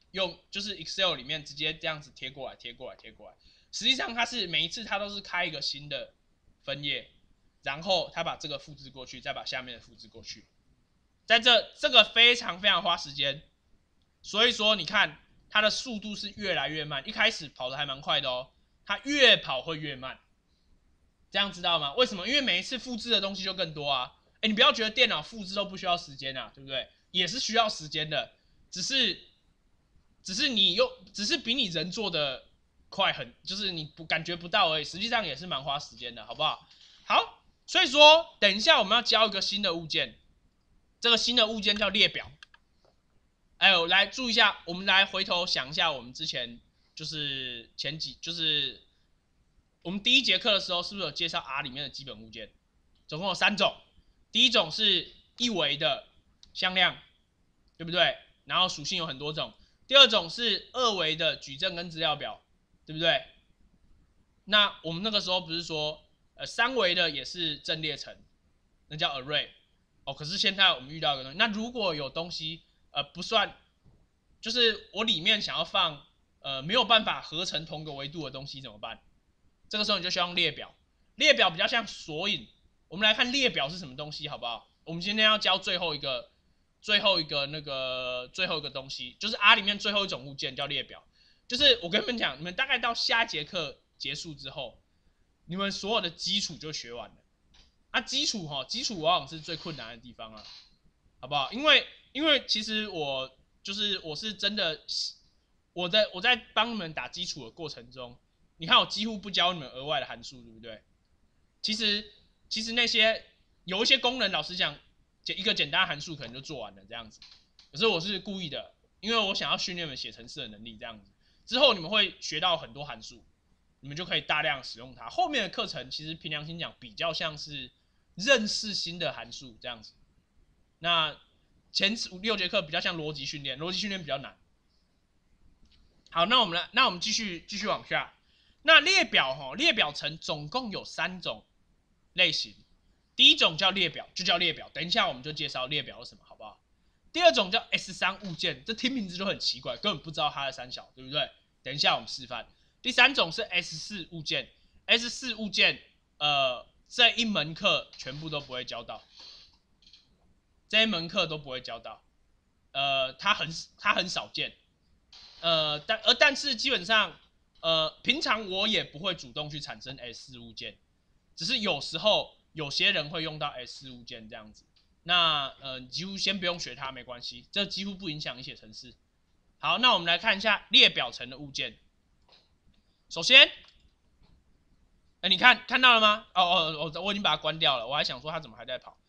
用就是 Excel 里面直接这样子贴过来贴过来贴过来，实际上它是每一次它都是开一个新的分页，然后它把这个复制过去，再把下面的复制过去，在这这个非常非常花时间，所以说你看它的速度是越来越慢，一开始跑的还蛮快的哦，它越跑会越慢，这样知道吗？为什么？因为每一次复制的东西就更多啊。哎，你不要觉得电脑复制都不需要时间啊，对不对？也是需要时间的，只是只是你又只是比你人做的快很，就是你不感觉不到而已，实际上也是蛮花时间的，好不好？好，所以说等一下我们要教一个新的物件，这个新的物件叫列表。哎呦，来注意一下，我们来回头想一下，我们之前就是前几就是我们第一节课的时候，是不是有介绍 R 里面的基本物件？总共有三种，第一种是一维的向量，对不对？然后属性有很多种。第二种是二维的矩阵跟资料表，对不对？那我们那个时候不是说，呃，三维的也是阵列层，那叫 array。哦，可是现在我们遇到一个东西，那如果有东西，呃，不算，就是我里面想要放，呃，没有办法合成同个维度的东西怎么办？这个时候你就需要用列表，列表比较像索引。我们来看列表是什么东西，好不好？我们今天要教最后一个。最后一个那个最后一个东西，就是 R 里面最后一种物件叫列表。就是我跟你们讲，你们大概到下节课结束之后，你们所有的基础就学完了。啊，基础哈，基础往往是最困难的地方啊，好不好？因为因为其实我就是我是真的，我在我在帮你们打基础的过程中，你看我几乎不教你们额外的函数，对不对？其实其实那些有一些功能，老实讲。一个简单函数可能就做完了这样子，可是我是故意的，因为我想要训练你们写程式的能力这样子。之后你们会学到很多函数，你们就可以大量使用它。后面的课程其实凭良心讲，比较像是认识新的函数这样子。那前五六节课比较像逻辑训练，逻辑训练比较难。好，那我们来，那我们继续继续往下。那列表哈，列表层总共有三种类型。第一种叫列表，就叫列表。等一下我们就介绍列表是什么，好不好？第二种叫 S 三 物件，这听名字就很奇怪，根本不知道它的三小，对不对？等一下我们示范。第三种是 S 四 物件 ，S 四 物件，呃，这一门课全部都不会教到，这一门课都不会教到，呃，它很它很少见，呃，但而但是基本上，呃，平常我也不会主动去产生 S 四 物件，只是有时候。有些人会用到 S 四 物件这样子，那呃几乎先不用学它没关系，这几乎不影响你写程式。好，那我们来看一下列表层的物件。首先，哎，你看看到了吗？哦哦哦，我已经把它关掉了，我还想说它怎么还在跑。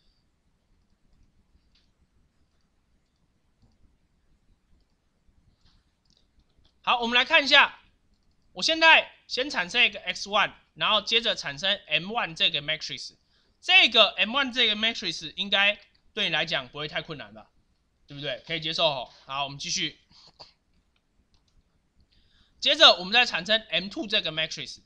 好，我们来看一下，我现在先产生一个 x 一，然后接着产生 m 一 这个 matrix。这个 M 一 这个 matrix 应该对你来讲不会太困难吧？对不对？可以接受哦。好，我们继续。接着我们再产生 M 二 这个 matrix。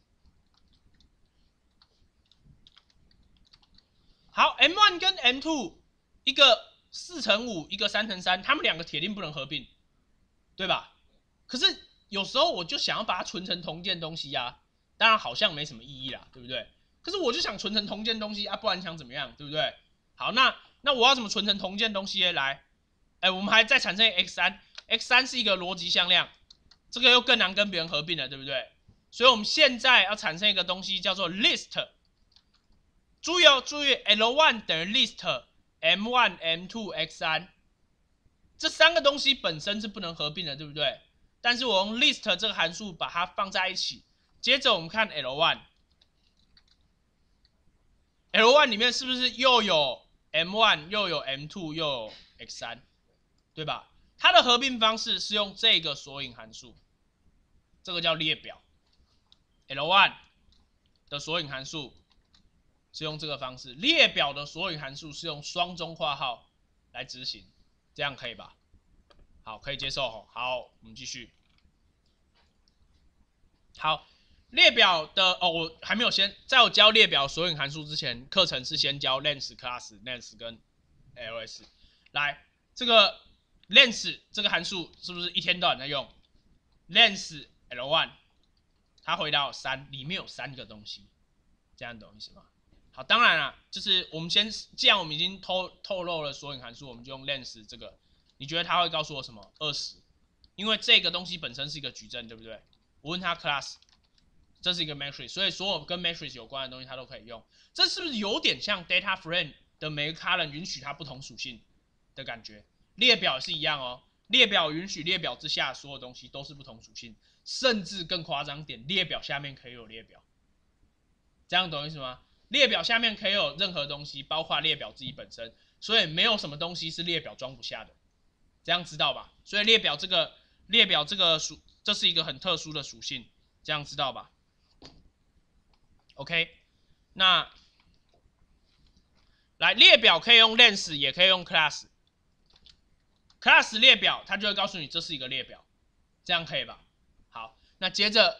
好 ，M 一 跟 M 二 一个四乘五，一个三乘三，它们两个铁定不能合并，对吧？可是有时候我就想要把它存成同件东西呀、啊，当然好像没什么意义啦，对不对？可是我就想存成同件东西啊，不然你想怎么样，对不对？好，那那我要怎么存成同件东西呢？来，哎，我们还再产生 x 三 ，x 三是一个逻辑向量，这个又更难跟别人合并了，对不对？所以我们现在要产生一个东西叫做 list。注意哦，注意 L 一 等于 list M 一 M 二 x 三，这三个东西本身是不能合并的，对不对？但是我用 list 这个函数把它放在一起，接着我们看 L 一。L 一 里面是不是又有 M 一 又有 M 二 又有 x 三，对吧？它的合并方式是用这个索引函数，这个叫列表。L 一 的索引函数是用这个方式，列表的索引函数是用双中括号来执行，这样可以吧？好，可以接受哦。好，我们继续。好。列表的哦，我还没有先，在我教列表索引函数之前，课程是先教 length class、length 跟 ls。来，这个 length 这个函数是不是一天到晚在用 length L 一， 它回答有三，里面有三个东西，这样懂意思吗？好，当然啦，就是我们先，既然我们已经透透露了索引函数，我们就用 length 这个，你觉得它会告诉我什么？二十，因为这个东西本身是一个矩阵，对不对？我问它 class， 这是一个 matrix， 所以所有跟 matrix 有关的东西它都可以用。这是不是有点像 data frame 的每个 column 允许它不同属性的感觉？列表也是一样哦，列表允许列表之下所有东西都是不同属性，甚至更夸张点，列表下面可以有列表，这样懂意思吗？列表下面可以有任何东西，包括列表自己本身，所以没有什么东西是列表装不下的，这样知道吧？所以列表这个列表这个属，这是一个很特殊的属性，这样知道吧 ？OK， 那来列表可以用 length， 也可以用 class。class 列表它就会告诉你这是一个列表，这样可以吧？好，那接着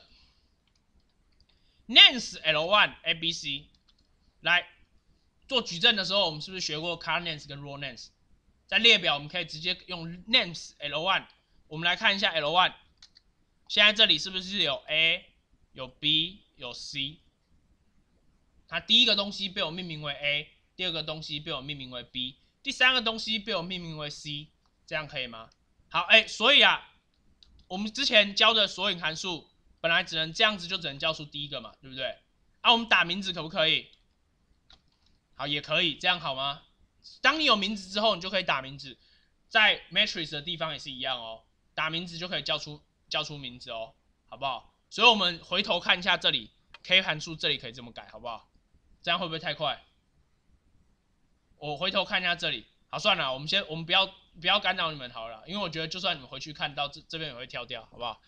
length L 一 A B C。来做矩阵的时候，我们是不是学过 column length 跟 row length？ 在列表我们可以直接用 length L 一。我们来看一下 L 一， 现在这里是不是有 A、有 B、有 C？ 它第一个东西被我命名为 A， 第二个东西被我命名为 B， 第三个东西被我命名为 C， 这样可以吗？好，哎，所以啊，我们之前教的索引函数本来只能这样子，就只能叫出第一个嘛，对不对？啊，我们打名字可不可以？好，也可以，这样好吗？当你有名字之后，你就可以打名字，在 matrix 的地方也是一样哦，打名字就可以叫出叫出名字哦，好不好？所以我们回头看一下这里 k 函数，这里可以这么改，好不好？这样会不会太快？我回头看一下这里，好，算了，我们先我们不要不要干扰你们好了，因为我觉得就算你们回去看到这这边也会跳掉，好不好？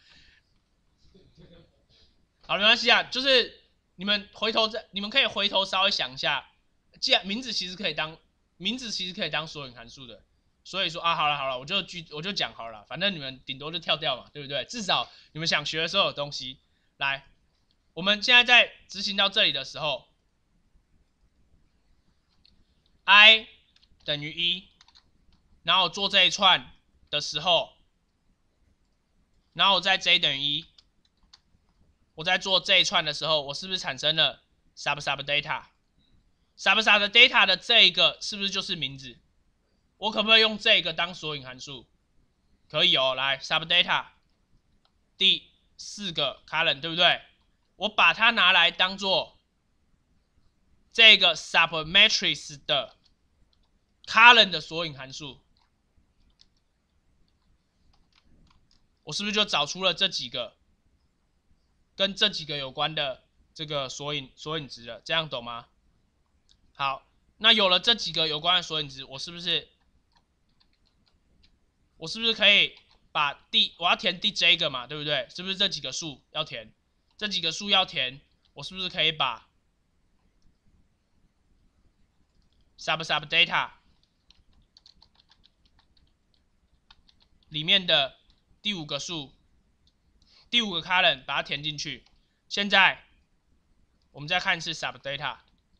好，没关系啊，就是你们回头再，你们可以回头稍微想一下。既然名字其实可以当名字其实可以当索引函数的，所以说啊，好了好了，我就我就讲好了，反正你们顶多就跳掉嘛，对不对？至少你们想学的时候有东西。来，我们现在在执行到这里的时候 ，i 等于一，然后我做这一串的时候，然后我在 j 等于一，我在做这一串的时候，我是不是产生了 sub sub data？sub sub data 的这一个是不是就是名字？我可不可以用这个当索引函数？可以哦，来 sub data 第四个 column 对不对？我把它拿来当做这个 sub matrix 的 column 的索引函数，我是不是就找出了这几个跟这几个有关的这个索引索引值了？这样懂吗？好，那有了这几个有关的索引值，我是不是我是不是可以把第我要填第 j 个嘛，对不对？是不是这几个数要填？这几个数要填，我是不是可以把 sub sub data 里面的第五个数，第五个 column 把它填进去？现在我们再看一次 sub data。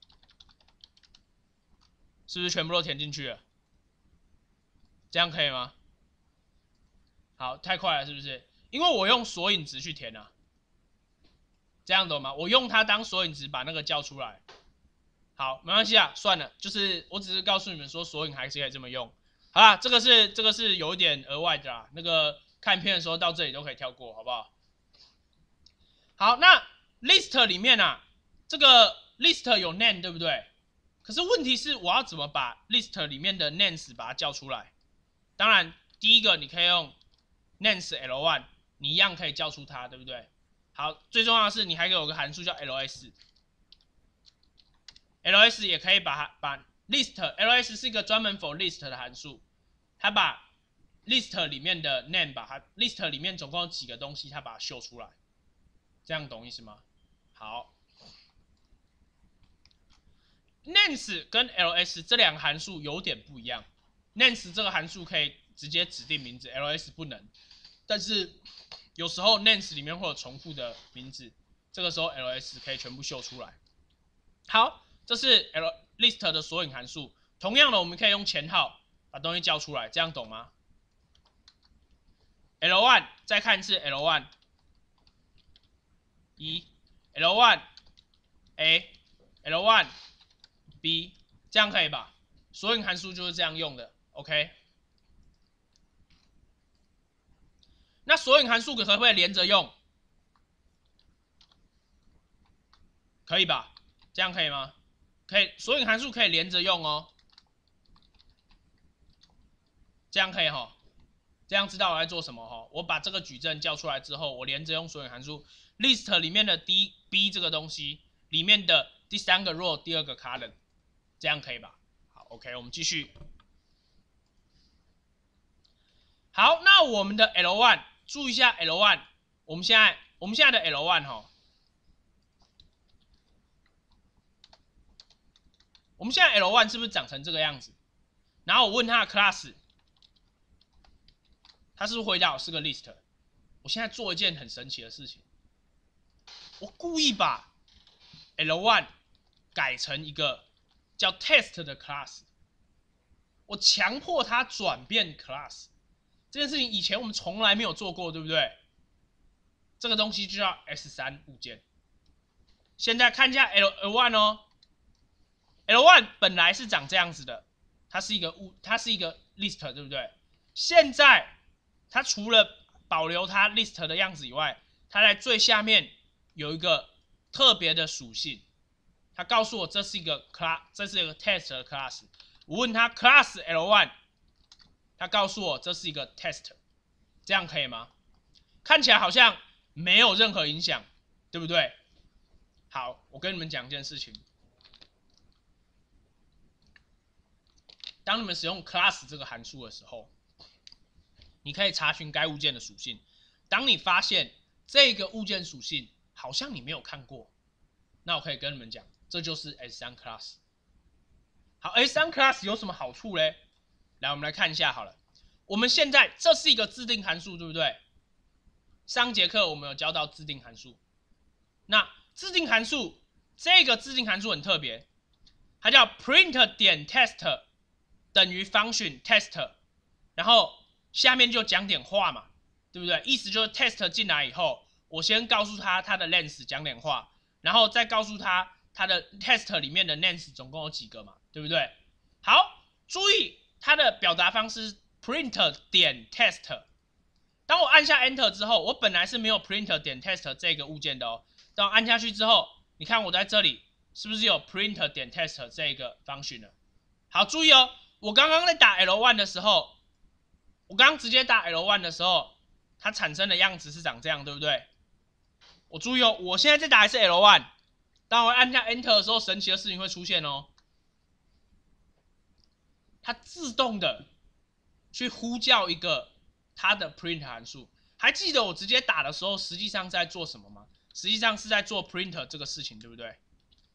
是不是全部都填进去了？这样可以吗？好，太快了，是不是？因为我用索引值去填啊，这样懂吗？我用它当索引值把那个叫出来。好，没关系啊，算了，就是我只是告诉你们说索引还是可以这么用。好啦，这个是这个是有一点额外的啦，那个看片的时候到这里都可以跳过，好不好？好，那 list 里面啊，这个 list 有 name 对不对？可是问题是，我要怎么把 list 里面的 names 把它叫出来？当然，第一个你可以用 names L 一， 你一样可以叫出它，对不对？好，最重要的是你还有个函数叫 ls，ls 也可以把它把 list，ls 是一个专门 for list 的函数，它把 list 里面的 name 把它 list 里面总共有几个东西，它把它秀出来，这样懂意思吗？好。names 跟 ls 这两个函数有点不一样 ，names 这个函数可以直接指定名字 ，ls 不能。但是有时候 names 里面会有重复的名字，这个时候 ls 可以全部秀出来。好，这是 l list 的索引函数。同样的，我们可以用前号把东西叫出来，这样懂吗？ L one 再看一次 L one 一 L one A L one B 这样可以吧？索引函数就是这样用的 ，OK。那索引函数可不可以连着用？可以吧？这样可以吗？可以，索引函数可以连着用哦。这样可以哈，这样知道我在做什么哈。我把这个矩阵叫出来之后，我连着用索引函数 list 里面的 D B 这个东西里面的第三个 row 第二个 column， 这样可以吧？好 ，OK， 我们继续。好，那我们的 L one 注意一下 L one， 我们现在我们现在的 L one 哈，我们现在 L one 是不是长成这个样子？然后我问他的 class， 他是不是回答我是个 list？ 我现在做一件很神奇的事情，我故意把 L one 改成一个叫 test 的 class， 我强迫它转变 class。这件事情以前我们从来没有做过，对不对？这个东西就叫 S 三 物件。现在看一下 L one 哦 ，L one 本来是长这样子的，它是一个物，它是一个 list， 对不对？现在它除了保留它 list 的样子以外，它在最下面有一个特别的属性，它告诉我这是一个 class， 这是一个 test 的 class。我问它 class L one。他告诉我这是一个 test， 这样可以吗？看起来好像没有任何影响，对不对？好，我跟你们讲一件事情。当你们使用 class 这个函数的时候，你可以查询该物件的属性。当你发现这个物件属性好像你没有看过，那我可以跟你们讲，这就是 S 三 class。好 ，S 三 class 有什么好处嘞？来，我们来看一下好了。我们现在这是一个自定函数，对不对？上节课我们有教到自定函数。那自定函数这个自定函数很特别，它叫 print 点 test 等于 function test， 然后下面就讲点话嘛，对不对？意思就是 test 进来以后，我先告诉他它的 length 讲点话，然后再告诉他它的 test 里面的 length 总共有几个嘛，对不对？好，注意。它的表达方式 print 点 test， 当我按下 enter 之后，我本来是没有 print 点 test 这个物件的哦。当我按下去之后，你看我在这里是不是有 print 点 test 这个 function 呢？好，注意哦，我刚刚在打 L one 的时候，我刚刚直接打 L one 的时候，它产生的样子是长这样，对不对？我注意哦，我现在在打的是 L one， 当我按下 enter 的时候，神奇的事情会出现哦。它自动的去呼叫一个它的 print 函数。还记得我直接打的时候，实际上是在做什么吗？实际上是在做 print 这个事情，对不对？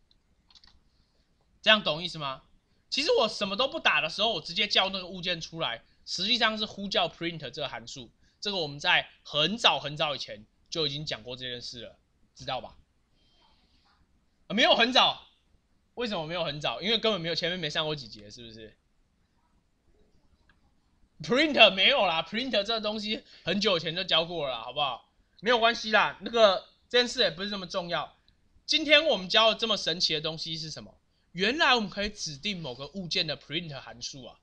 这样懂意思吗？其实我什么都不打的时候，我直接叫那个物件出来，实际上是呼叫 print 这个函数。这个我们在很早很早以前就已经讲过这件事了，知道吧？啊、没有很早，为什么没有很早？因为根本没有前面没上过几节，是不是？print 没有啦 ，print 这个东西很久以前就教过了啦，好不好？没有关系啦，那个这件事也不是这么重要。今天我们教的这么神奇的东西是什么？原来我们可以指定某个物件的 print 函数啊。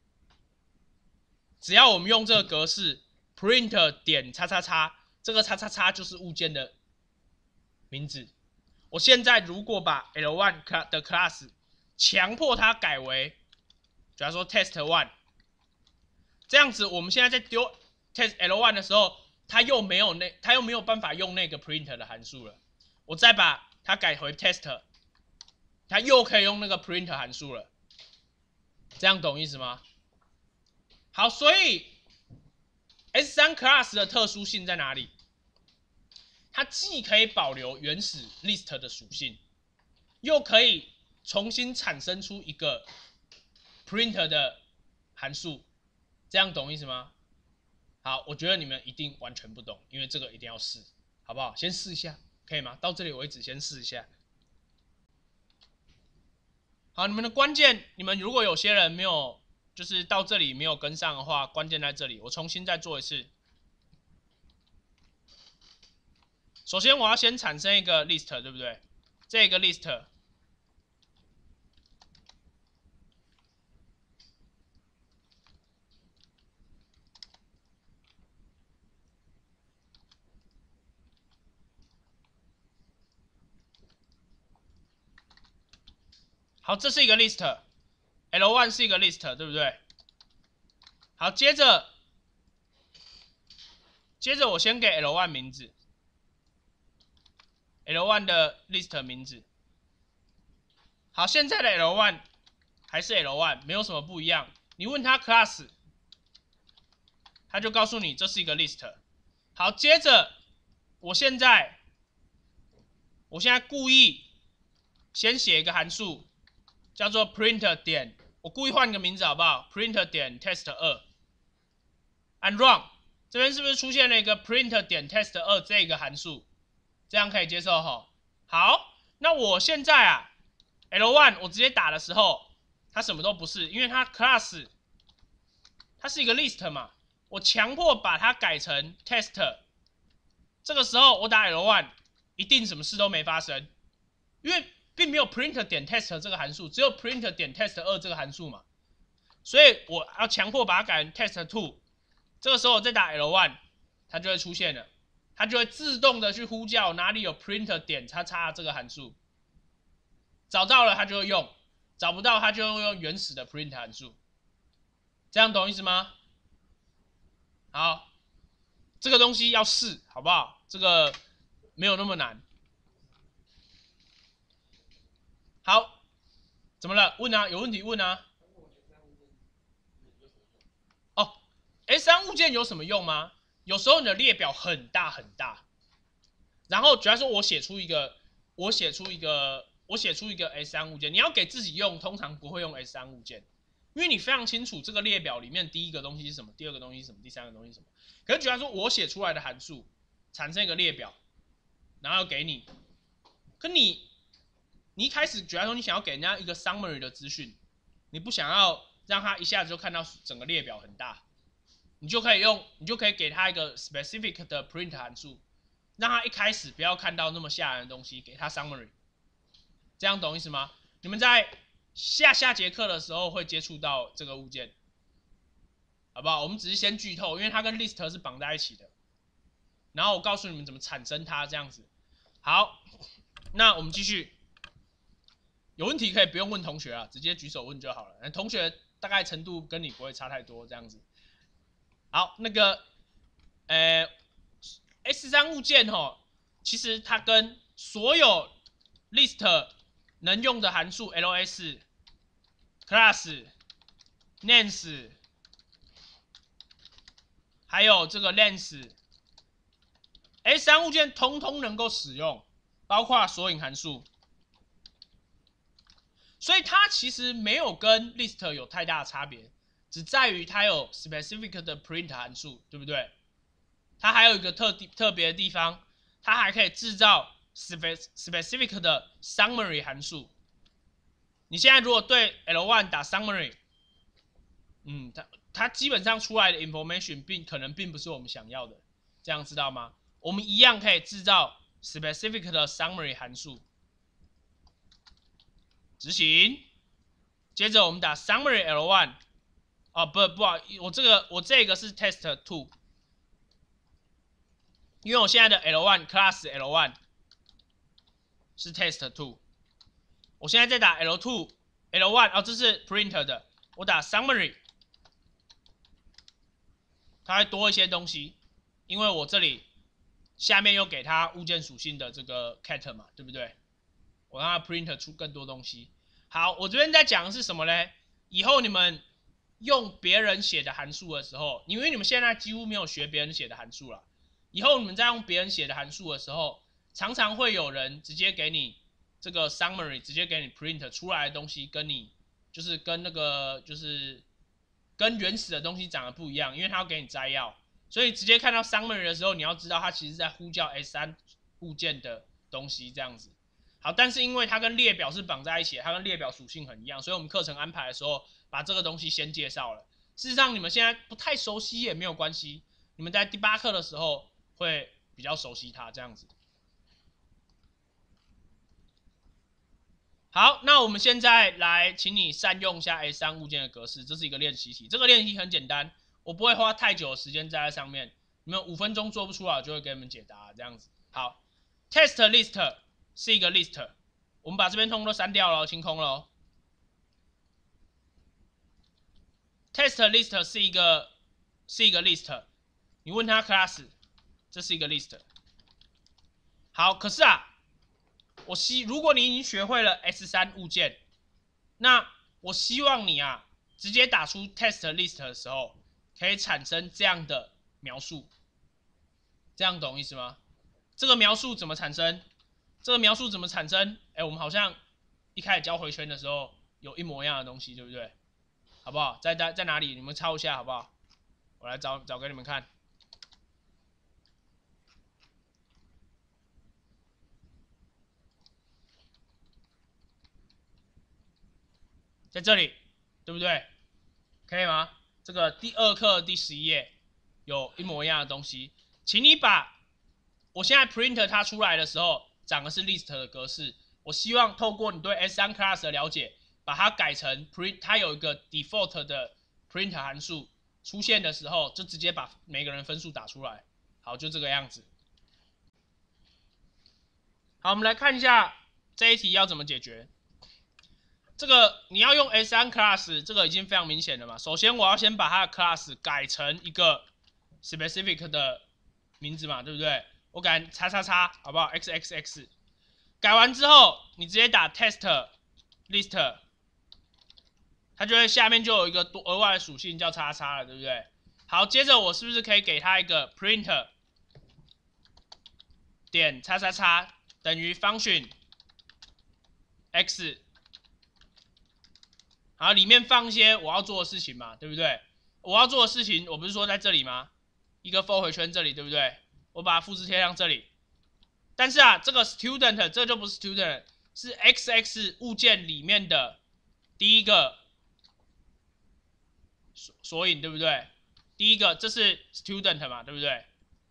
只要我们用这个格式 print 点叉叉叉，这个叉叉叉就是物件的名字。我现在如果把 L one 的 class 强迫它改为，假如说 test one。这样子，我们现在在丢 test L one 的时候，它又没有那，它又没有办法用那个 print 的函数了。我再把它改回 test， 它又可以用那个 print 函数了。这样懂意思吗？好，所以 S 三 class 的特殊性在哪里？它既可以保留原始 list 的属性，又可以重新产生出一个 print 的函数。这样懂意思吗？好，我觉得你们一定完全不懂，因为这个一定要试，好不好？先试一下，可以吗？到这里为止，先试一下。好，你们的关键，你们如果有些人没有，就是到这里没有跟上的话，关键在这里，我重新再做一次。 首先我要先产生一个 list， 对不对？这个 list。好，这是一个 list，L 一 是一个 list， 对不对？好，接着，接着我先给 L 一 名字 ，L 一 的 list 名字。好，现在的 L 一 还是 L 一，没有什么不一样。你问他 class， 他就告诉你这是一个 list。好，接着我现在，我现在故意先写一个函数。叫做 print 点，我故意换个名字好不好 ？print 点 test 二，按 run， 这边是不是出现了一个 print 点 test 二这个函数？这样可以接受哈？好，那我现在啊 ，L 一 我直接打的时候，它什么都不是，因为它 class 它是一个 list 嘛，我强迫把它改成 test， 这个时候我打 L 一， 一定什么事都没发生，因为并没有 print 点 test 这个函数，只有 print 点 test 二这个函数嘛，所以我要强迫把它改成 test 二， 这个时候我再打 L 一， 它就会出现了，它就会自动的去呼叫哪里有 print 点叉叉这个函数，找到了它就会用，找不到它就会用原始的 print 函数，这样懂意思吗？好，这个东西要试好不好？这个没有那么难。好，怎么了？问啊，有问题问啊。哦 ，S 三 物件有什么用吗？有时候你的列表很大很大，然后假如说我写出一个，我写出一个，我写出一个 S 三 物件，你要给自己用，通常不会用 S 三 物件，因为你非常清楚这个列表里面第一个东西是什么，第二个东西是什么，第三个东西是什么。可是假如说我写出来的函数产生一个列表，然后给你，可你。你一开始，假如说你想要给人家一个 summary 的资讯，你不想要让他一下子就看到整个列表很大，你就可以用，你就可以给他一个 specific 的 print 函数，让他一开始不要看到那么吓人的东西，给他 summary， 这样懂意思吗？你们在下下节课的时候会接触到这个物件，好不好？我们只是先剧透，因为它跟 list 是绑在一起的，然后我告诉你们怎么产生它，这样子。好，那我们继续。有问题可以不用问同学啊，直接举手问就好了。同学大概程度跟你不会差太多，这样子。好，那个，呃 ，S 三 物件哈，其实它跟所有 list 能用的函数 ls、class、names， 还有这个 length，S 三 物件通通能够使用，包括索引函数。所以它其实没有跟 list 有太大的差别，只在于它有 specific 的 print 函数，对不对？它还有一个特特别的地方，它还可以制造 specific 的 summary 函数。你现在如果对 L 一 打 summary， 嗯，它它基本上出来的 information 并可能并不是我们想要的，这样知道吗？我们一样可以制造 specific 的 summary 函数。执行，接着我们打 summary L 一， 啊不不好，我这个我这个是 test 二， 因为我现在的 L 一 class L 一是 test 二， 我现在在打 L 二 L 一， 哦这是 print 的，我打 summary， 它会多一些东西，因为我这里下面又给它物件属性的这个 cat 嘛，对不对？我让它 print 出更多东西。好，我这边在讲的是什么呢？以后你们用别人写的函数的时候，因为你们现在几乎没有学别人写的函数了，以后你们在用别人写的函数的时候，常常会有人直接给你这个 summary， 直接给你 print 出来的东西，跟你就是跟那个就是跟原始的东西长得不一样，因为它要给你摘要，所以直接看到 summary 的时候，你要知道它其实在呼叫 S 三 物件的东西这样子。好，但是因为它跟列表是绑在一起，它跟列表属性很一样，所以我们课程安排的时候把这个东西先介绍了。事实上，你们现在不太熟悉也没有关系，你们在第八课的时候会比较熟悉它这样子。 好，那我们现在来，请你善用一下 S 三 物件的格式，这是一个练习题。这个练习题很简单，我不会花太久的时间在上面，你们五分钟做不出来，我就会给你们解答这样子。好 ，test list 是一个 list， 我们把这边通通都删掉了，清空了。test list 是一个是一个 list， 你问他 class， 这是一个 list。好，可是啊。我希如果你已经学会了 S 三 物件，那我希望你啊直接打出 test list 的时候，可以产生这样的描述，这样懂意思吗？这个描述怎么产生？这个描述怎么产生？哎，我们好像一开始教回圈的时候有一模一样的东西，对不对？好不好？在在在哪里？你们抄一下好不好？我来找找给你们看。在这里，对不对？可以吗？这个第二课第十一页有一模一样的东西，请你把我现在 print 它出来的时候，长的是 list 的格式。我希望透过你对 S 三 class 的了解，把它改成 print， 它有一个 default 的 print 函数出现的时候，就直接把每个人分数打出来。好，就这个样子。好，我们来看一下这一题要怎么解决。这个你要用 S 三 class， 这个已经非常明显了嘛。首先我要先把它的 class 改成一个 specific 的名字嘛，对不对？我改叉叉叉，好不好 ？X X X， 改完之后，你直接打 test list， 它就会下面就有一个多额外的属性叫叉叉了，对不对？好，接着我是不是可以给它一个 print 点叉叉叉等于 function x。然后里面放一些我要做的事情嘛，对不对？我要做的事情，我不是说在这里吗？一个 for 回圈这里，对不对？我把它复制贴上这里。但是啊，这个 student 这就不是 student， 是 X X 物件里面的第一个索引，对不对？第一个这是 student 嘛，对不对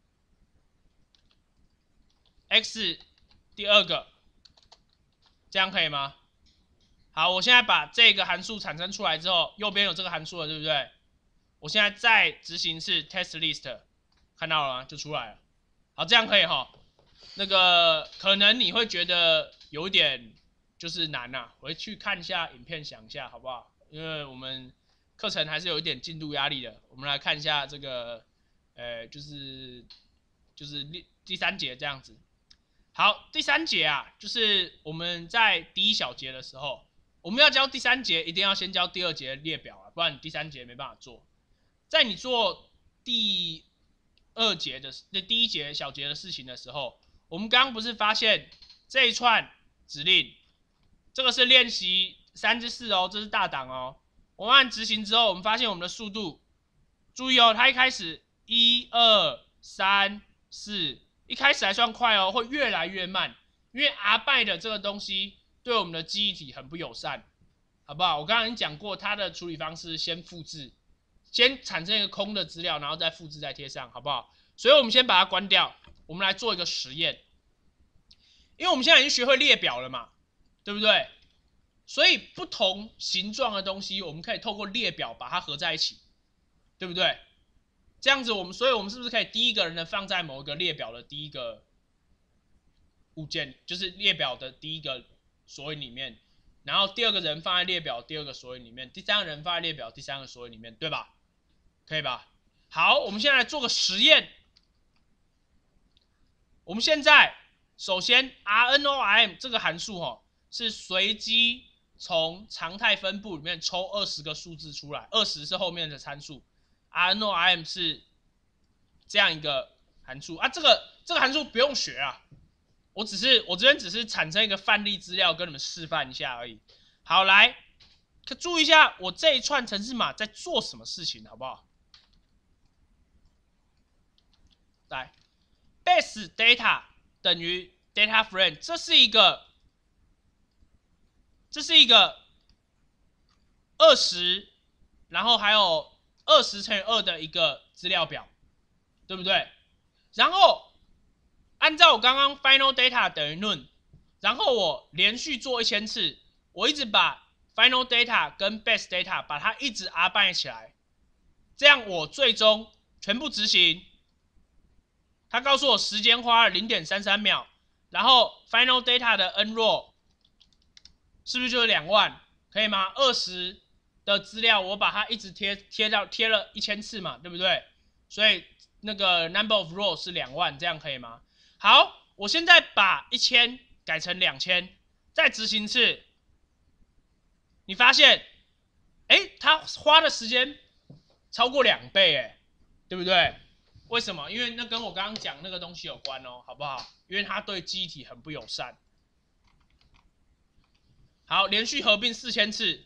？X 第二个，这样可以吗？好，我现在把这个函数产生出来之后，右边有这个函数了，对不对？我现在再执行是 test list， 看到了吗？就出来了。好，这样可以哈。那个可能你会觉得有点就是难呐、啊，回去看一下影片，想一下好不好？因为我们课程还是有一点进度压力的。我们来看一下这个，呃，就是就是第第三节这样子。好，第三节啊，就是我们在第一小节的时候。我们要教第三节，一定要先教第二节的列表啊，不然你第三节没办法做。在你做第二节的、第一节小节的事情的时候，我们刚刚不是发现这一串指令，这个是练习三之四哦，这是大档哦。我们按执行之后，我们发现我们的速度，注意哦，它一开始一二三四，一开始还算快哦，会越来越慢，因为 R byte 的这个东西。对我们的记忆体很不友善，好不好？我刚刚已经讲过，它的处理方式先复制，先产生一个空的资料，然后再复制再贴上，好不好？所以我们先把它关掉，我们来做一个实验。因为我们现在已经学会列表了嘛，对不对？所以不同形状的东西，我们可以透过列表把它合在一起，对不对？这样子我们，所以我们是不是可以第一个人呢放在某一个列表的第一个物件，就是列表的第一个索引里面，然后第二个人放在列表第二个索引里面，第三个人放在列表第三个索引里面，对吧？可以吧？好，我们现在来做个实验。我们现在首先 rnorm 这个函数哦，是随机从常态分布里面抽二十个数字出来，二十是后面的参数 ，rnorm 是这样一个函数啊，这个这个函数不用学啊。我只是我这边只是产生一个范例资料跟你们示范一下而已。好，来，可注意一下我这一串程式码在做什么事情，好不好？来 ，base data 等于 data frame， 这是一个，这是一个二十，然后还有二十乘以二的一个资料表，对不对？然后按照我刚刚 final data 等于 none， 然后我连续做一千次， 我一直把 final data 跟 base data 把它一直 R 办起来，这样我最终全部执行。他告诉我时间花了 零点三三 秒，然后 final data 的 n row 是不是就是两万？可以吗？二十的资料我把它一直贴贴到贴了一千次嘛，对不对？所以那个 number of rows 是两万，这样可以吗？好，我现在把一千改成两千，再执行一次，你发现，哎，它花的时间超过两倍，哎，对不对？为什么？因为那跟我刚刚讲那个东西有关哦，好不好？因为它对记忆体很不友善。好，连续合并四千次，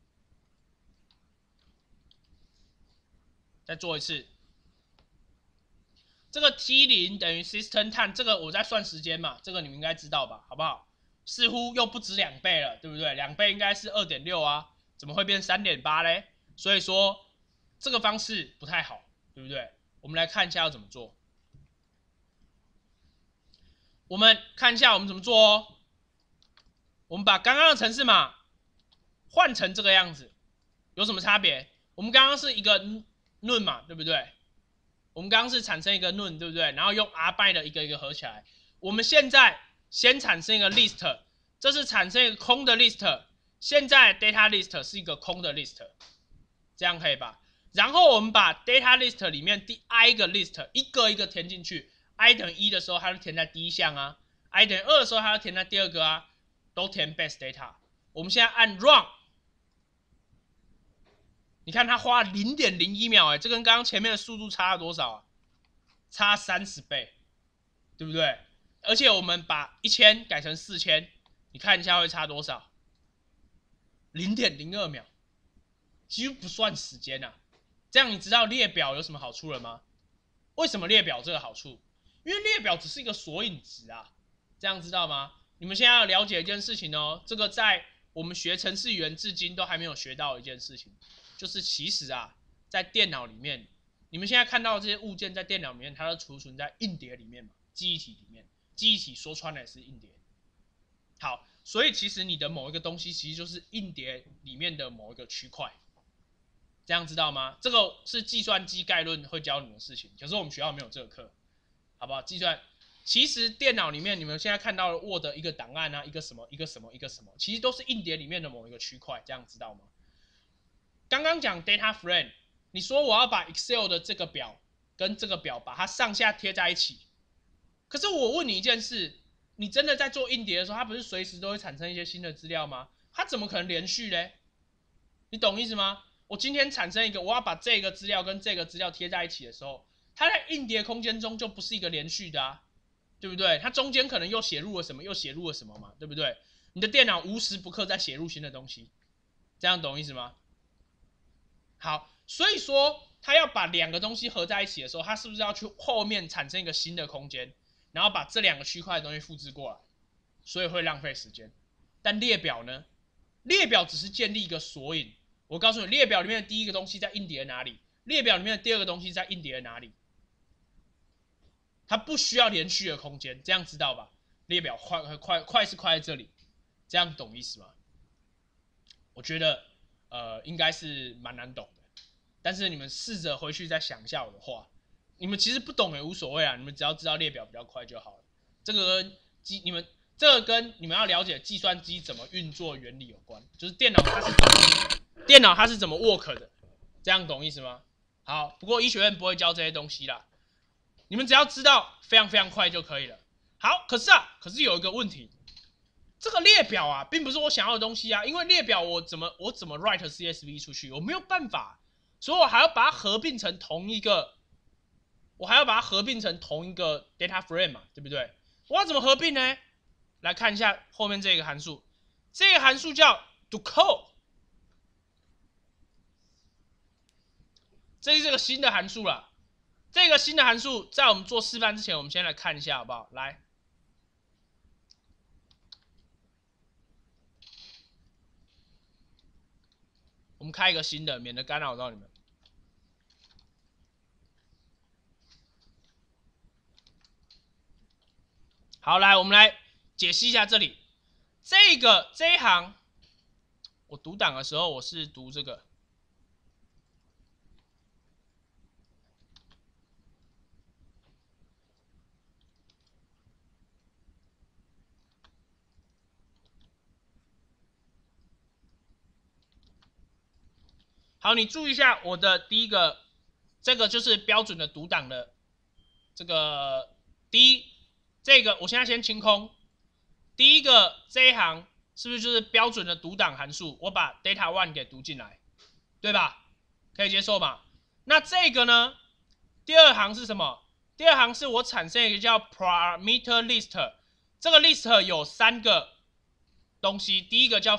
再做一次。这个 T 零 等于 system time， 这个我在算时间嘛，这个你们应该知道吧，好不好？似乎又不止两倍了，对不对？两倍应该是 二点六 啊，怎么会变 三点八 嘞？所以说这个方式不太好，对不对？我们来看一下要怎么做。我们看一下我们怎么做哦。我们把刚刚的程式码换成这个样子，有什么差别？我们刚刚是一个 nun 嘛，对不对？我们刚刚是产生一个 nun， 对不对？然后用 R bind 的一个一个合起来。我们现在先产生一个 list， 这是产生一个空的 list， 现在 data list 是一个空的 list， 这样可以吧？然后我们把 data list 里面第 i 个 list 一个一个填进去 ，i 等于一的时候它就填在第一项啊 ，i 等于二的时候它就填在第二个啊，都填 base data。我们现在按 run。你看它花 零点零一 秒，哎，这跟刚刚前面的速度差了多少啊？差三十倍，对不对？而且我们把一千改成四千，你看一下会差多少？ 零点零二 秒，几乎不算时间啊。这样你知道列表有什么好处了吗？为什么列表这个好处？因为列表只是一个索引值啊，这样知道吗？你们现在要了解一件事情哦，这个在我们学程式语言至今都还没有学到一件事情。就是其实啊，在电脑里面，你们现在看到的这些物件在电脑里面，它都储存在硬碟里面嘛，记忆体里面。记忆体说穿了也是硬碟。好，所以其实你的某一个东西，其实就是硬碟里面的某一个区块。这样知道吗？这个是计算机概论会教你们的事情，可是我们学校没有这个课，好不好？计算，其实电脑里面你们现在看到的 Word 一个档案啊，一个什么，一个什么，一个什么，其实都是硬碟里面的某一个区块，这样知道吗？刚刚讲 data frame， 你说我要把 Excel 的这个表跟这个表把它上下贴在一起，可是我问你一件事，你真的在做硬碟的时候，它不是随时都会产生一些新的资料吗？它怎么可能连续嘞？你懂意思吗？我今天产生一个，我要把这个资料跟这个资料贴在一起的时候，它在硬碟空间中就不是一个连续的啊，对不对？它中间可能又写入了什么，又写入了什么嘛，对不对？你的电脑无时不刻在写入新的东西，这样懂意思吗？好，所以说它要把两个东西合在一起的时候，它是不是要去后面产生一个新的空间，然后把这两个区块的东西复制过来？所以会浪费时间。但列表呢？列表只是建立一个索引。我告诉你，列表里面的第一个东西在硬碟哪里？列表里面的第二个东西在硬碟哪里？它不需要连续的空间，这样知道吧？列表快快快是快在这里，这样懂意思吗？我觉得呃应该是蛮难懂的，但是你们试着回去再想一下我的话，你们其实不懂也无所谓啊，你们只要知道列表比较快就好了。这个跟机你们这个跟你们要了解计算机怎么运作原理有关，就是电脑它是怎么电脑它是怎么 work 的，这样懂意思吗？好，不过医学院不会教这些东西啦，你们只要知道非常非常快就可以了。好，可是啊，可是有一个问题，这个列表啊，并不是我想要的东西啊，因为列表我怎么我怎么 write C S V 出去，我没有办法，所以我还要把它合并成同一个，我还要把它合并成同一个 data frame 嘛，对不对？我要怎么合并呢？来看一下后面这个函数，这个函数叫 docode， 这是这个新的函数了。这个新的函数在我们做示范之前，我们先来看一下好不好？来。我们开一个新的，免得干扰到你们。好，来，我们来解析一下这里，这个这一行我读档的时候，我是读这个。好，你注意一下我的第一个，这个就是标准的读档的这个第一，这个我现在先清空。第一个这一行是不是就是标准的读档函数？我把 data one 给读进来，对吧？可以接受吧？那这个呢？第二行是什么？第二行是我产生一个叫 parameter list， 这个 list 有三个东西，第一个叫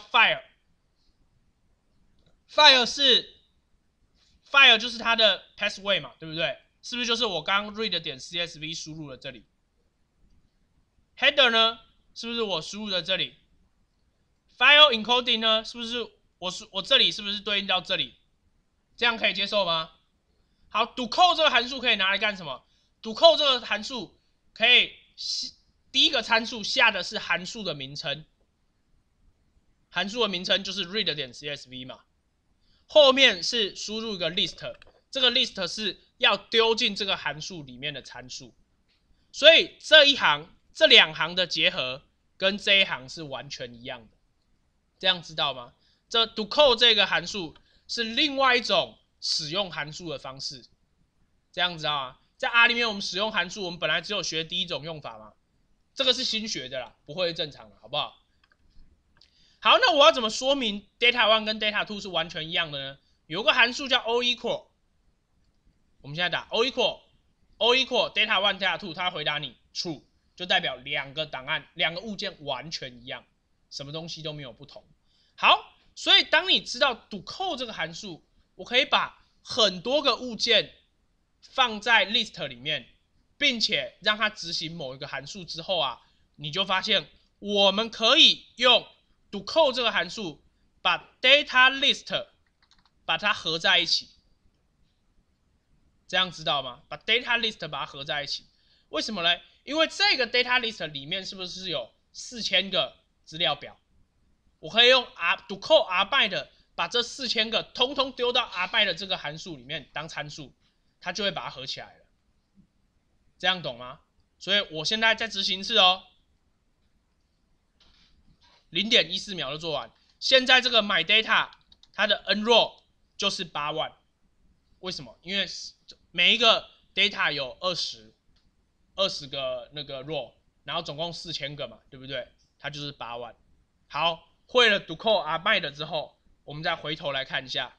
file，file 是 file 就是它的 pathway 嘛，对不对？是不是就是我刚刚 read 点 csv 输入的这里 ？header 呢？是不是我输入的这里 ？file encoding 呢？是不是我我这里是不是对应到这里？这样可以接受吗？好 ，do code 这个函数可以拿来干什么 ？do code 这个函数可以第一个参数下的是函数的名称，函数的名称就是 read 点 csv 嘛，后面是输入一个 list， 这个 list 是要丢进这个函数里面的参数，所以这一行这两行的结合跟这一行是完全一样的，这样知道吗？这 do code 这个函数是另外一种使用函数的方式，这样知道吗？在 R 里面我们使用函数，我们本来只有学第一种用法嘛，这个是新学的啦，不会正常的，好不好？好，那我要怎么说明 data one 跟 data two 是完全一样的呢？有个函数叫 o equal， 我们现在打 o equal o equal data one data two， 它回答你 true， 就代表两个档案两个物件完全一样，什么东西都没有不同。好，所以当你知道 do code 这个函数，我可以把很多个物件放在 list 里面，并且让它执行某一个函数之后啊，你就发现我们可以用 do code 这个函数把 data list 把它合在一起，这样知道吗？把 data list 把它合在一起，为什么呢？因为这个 data list 里面是不是有四千个资料表？我可以用 R do code rbind 把这四千个通通丢到 rbind 这个函数里面当参数，它就会把它合起来了。这样懂吗？所以我现在再执行一次哦， 零点一四秒就做完。现在这个 my data 它的 n row 就是八万，为什么？因为每一个 data 有二十二十个那个 row， 然后总共四千个嘛，对不对？它就是八万。好，会了 do code rbind 之后，我们再回头来看一下。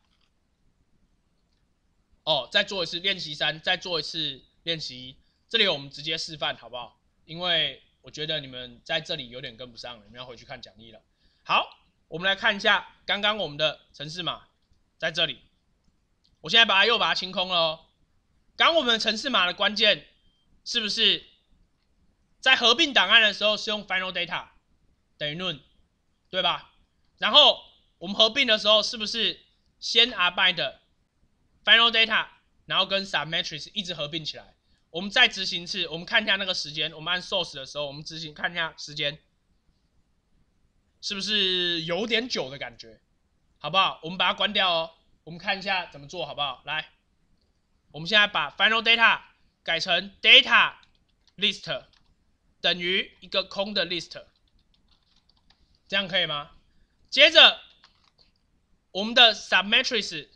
哦，再做一次练习三，再做一次练习一。这里我们直接示范好不好？因为我觉得你们在这里有点跟不上了，你们要回去看讲义了。好，我们来看一下刚刚我们的程式码在这里。我现在把它又把它清空了哦。刚我们的程式码的关键是不是在合并档案的时候是用 final data 等于 none， 对吧？然后我们合并的时候是不是先 rbind final data， 然后跟 submatrix 一直合并起来？我们再执行一次，我们看一下那个时间。我们按 source 的时候，我们执行看一下时间，是不是有点久的感觉？好不好？我们把它关掉哦。我们看一下怎么做，好不好？来，我们现在把 final data 改成 data list 等于一个空的 list， 这样可以吗？接着我们的 submatrix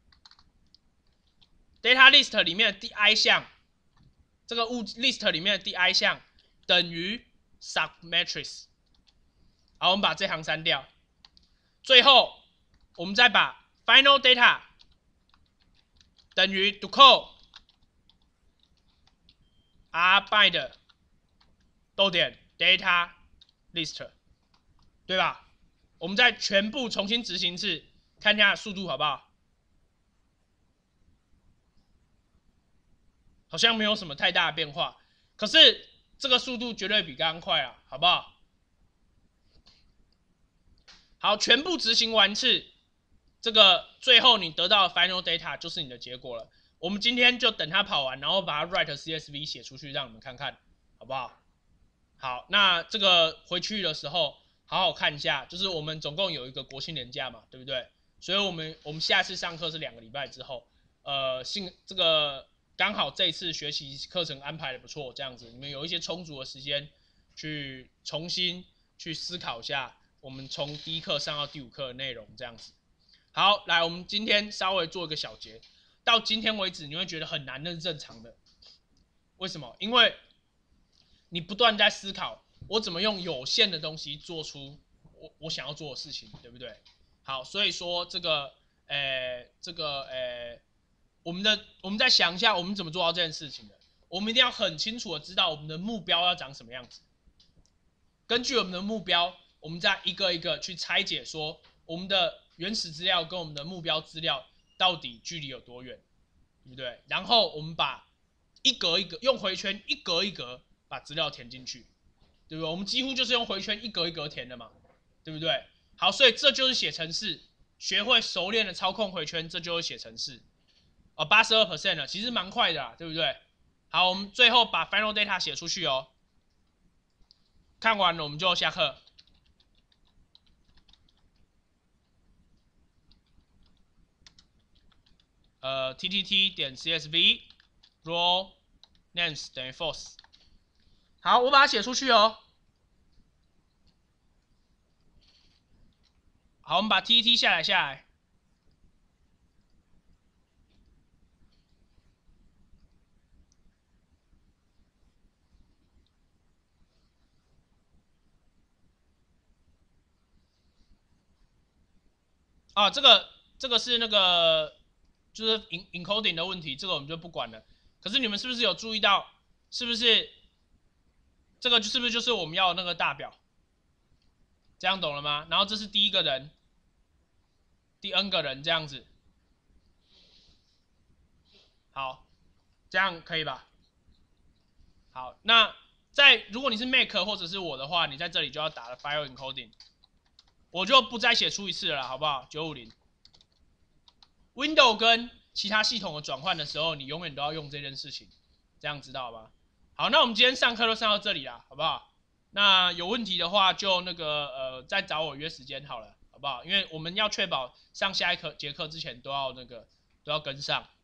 data list 里面的第 i 项。这个物 list 里面的第 i 项等于 submatrix， 好，我们把这行删掉。最后，我们再把 final data 等于 do code rbind 逗点 data list， 对吧？我们再全部重新执行一次，看一下速度好不好？好像没有什么太大的变化，可是这个速度绝对比刚刚快啊，好不好？好，全部执行完一次，这个最后你得到的 final data 就是你的结果了。我们今天就等它跑完，然后把它 write C S V 写出去，让你们看看，好不好？好，那这个回去的时候， 好好看一下，就是我们总共有一个国庆连假嘛，对不对？所以我们我们下次上课是两个礼拜之后，呃，幸这个刚好这一次学习课程安排的不错，这样子你们有一些充足的时间去重新去思考一下，我们从第一课上到第五课的内容这样子。好，来，我们今天稍微做一个小结，到今天为止你会觉得很难，那是正常的。为什么？因为你不断在思考，我怎么用有限的东西做出我我想要做的事情，对不对？好，所以说这个，呃，这个，呃，我们的我们再想一下，我们怎么做到这件事情的？我们一定要很清楚的知道我们的目标要长什么样子。根据我们的目标，我们再一个一个去拆解，说我们的原始资料跟我们的目标资料到底距离有多远，对不对？然后我们把一格一格用回圈一格一格把资料填进去，对不对？我们几乎就是用回圈一格一格填的嘛，对不对？好，所以这就是写程式，学会熟练的操控回圈，这就是写程式。哦，八十二 percent 了，其实蛮快的啦，对不对？好，我们最后把 final data 写出去哦。看完了我们就下课。呃 ，ttt 点 csv raw names 等于 false。好，我把它写出去哦。好，我们把 ttt 下来下来。啊，这个这个是那个就是 encoding 的问题，这个我们就不管了。可是你们是不是有注意到，是不是这个是不是就是我们要的那个大表？这样懂了吗？然后这是第一个人，第 n 个人这样子。好，这样可以吧？好，那在如果你是 Make 或者是我的话，你在这里就要打了 file encoding， 我就不再写出一次了啦，好不好？九五零。Windows 跟其他系统的转换的时候，你永远都要用这件事情，这样知道吧？好，那我们今天上课就上到这里啦，好不好？那有问题的话就那个呃再找我约时间好了，好不好？因为我们要确保上下一课节课之前都要那个都要跟上。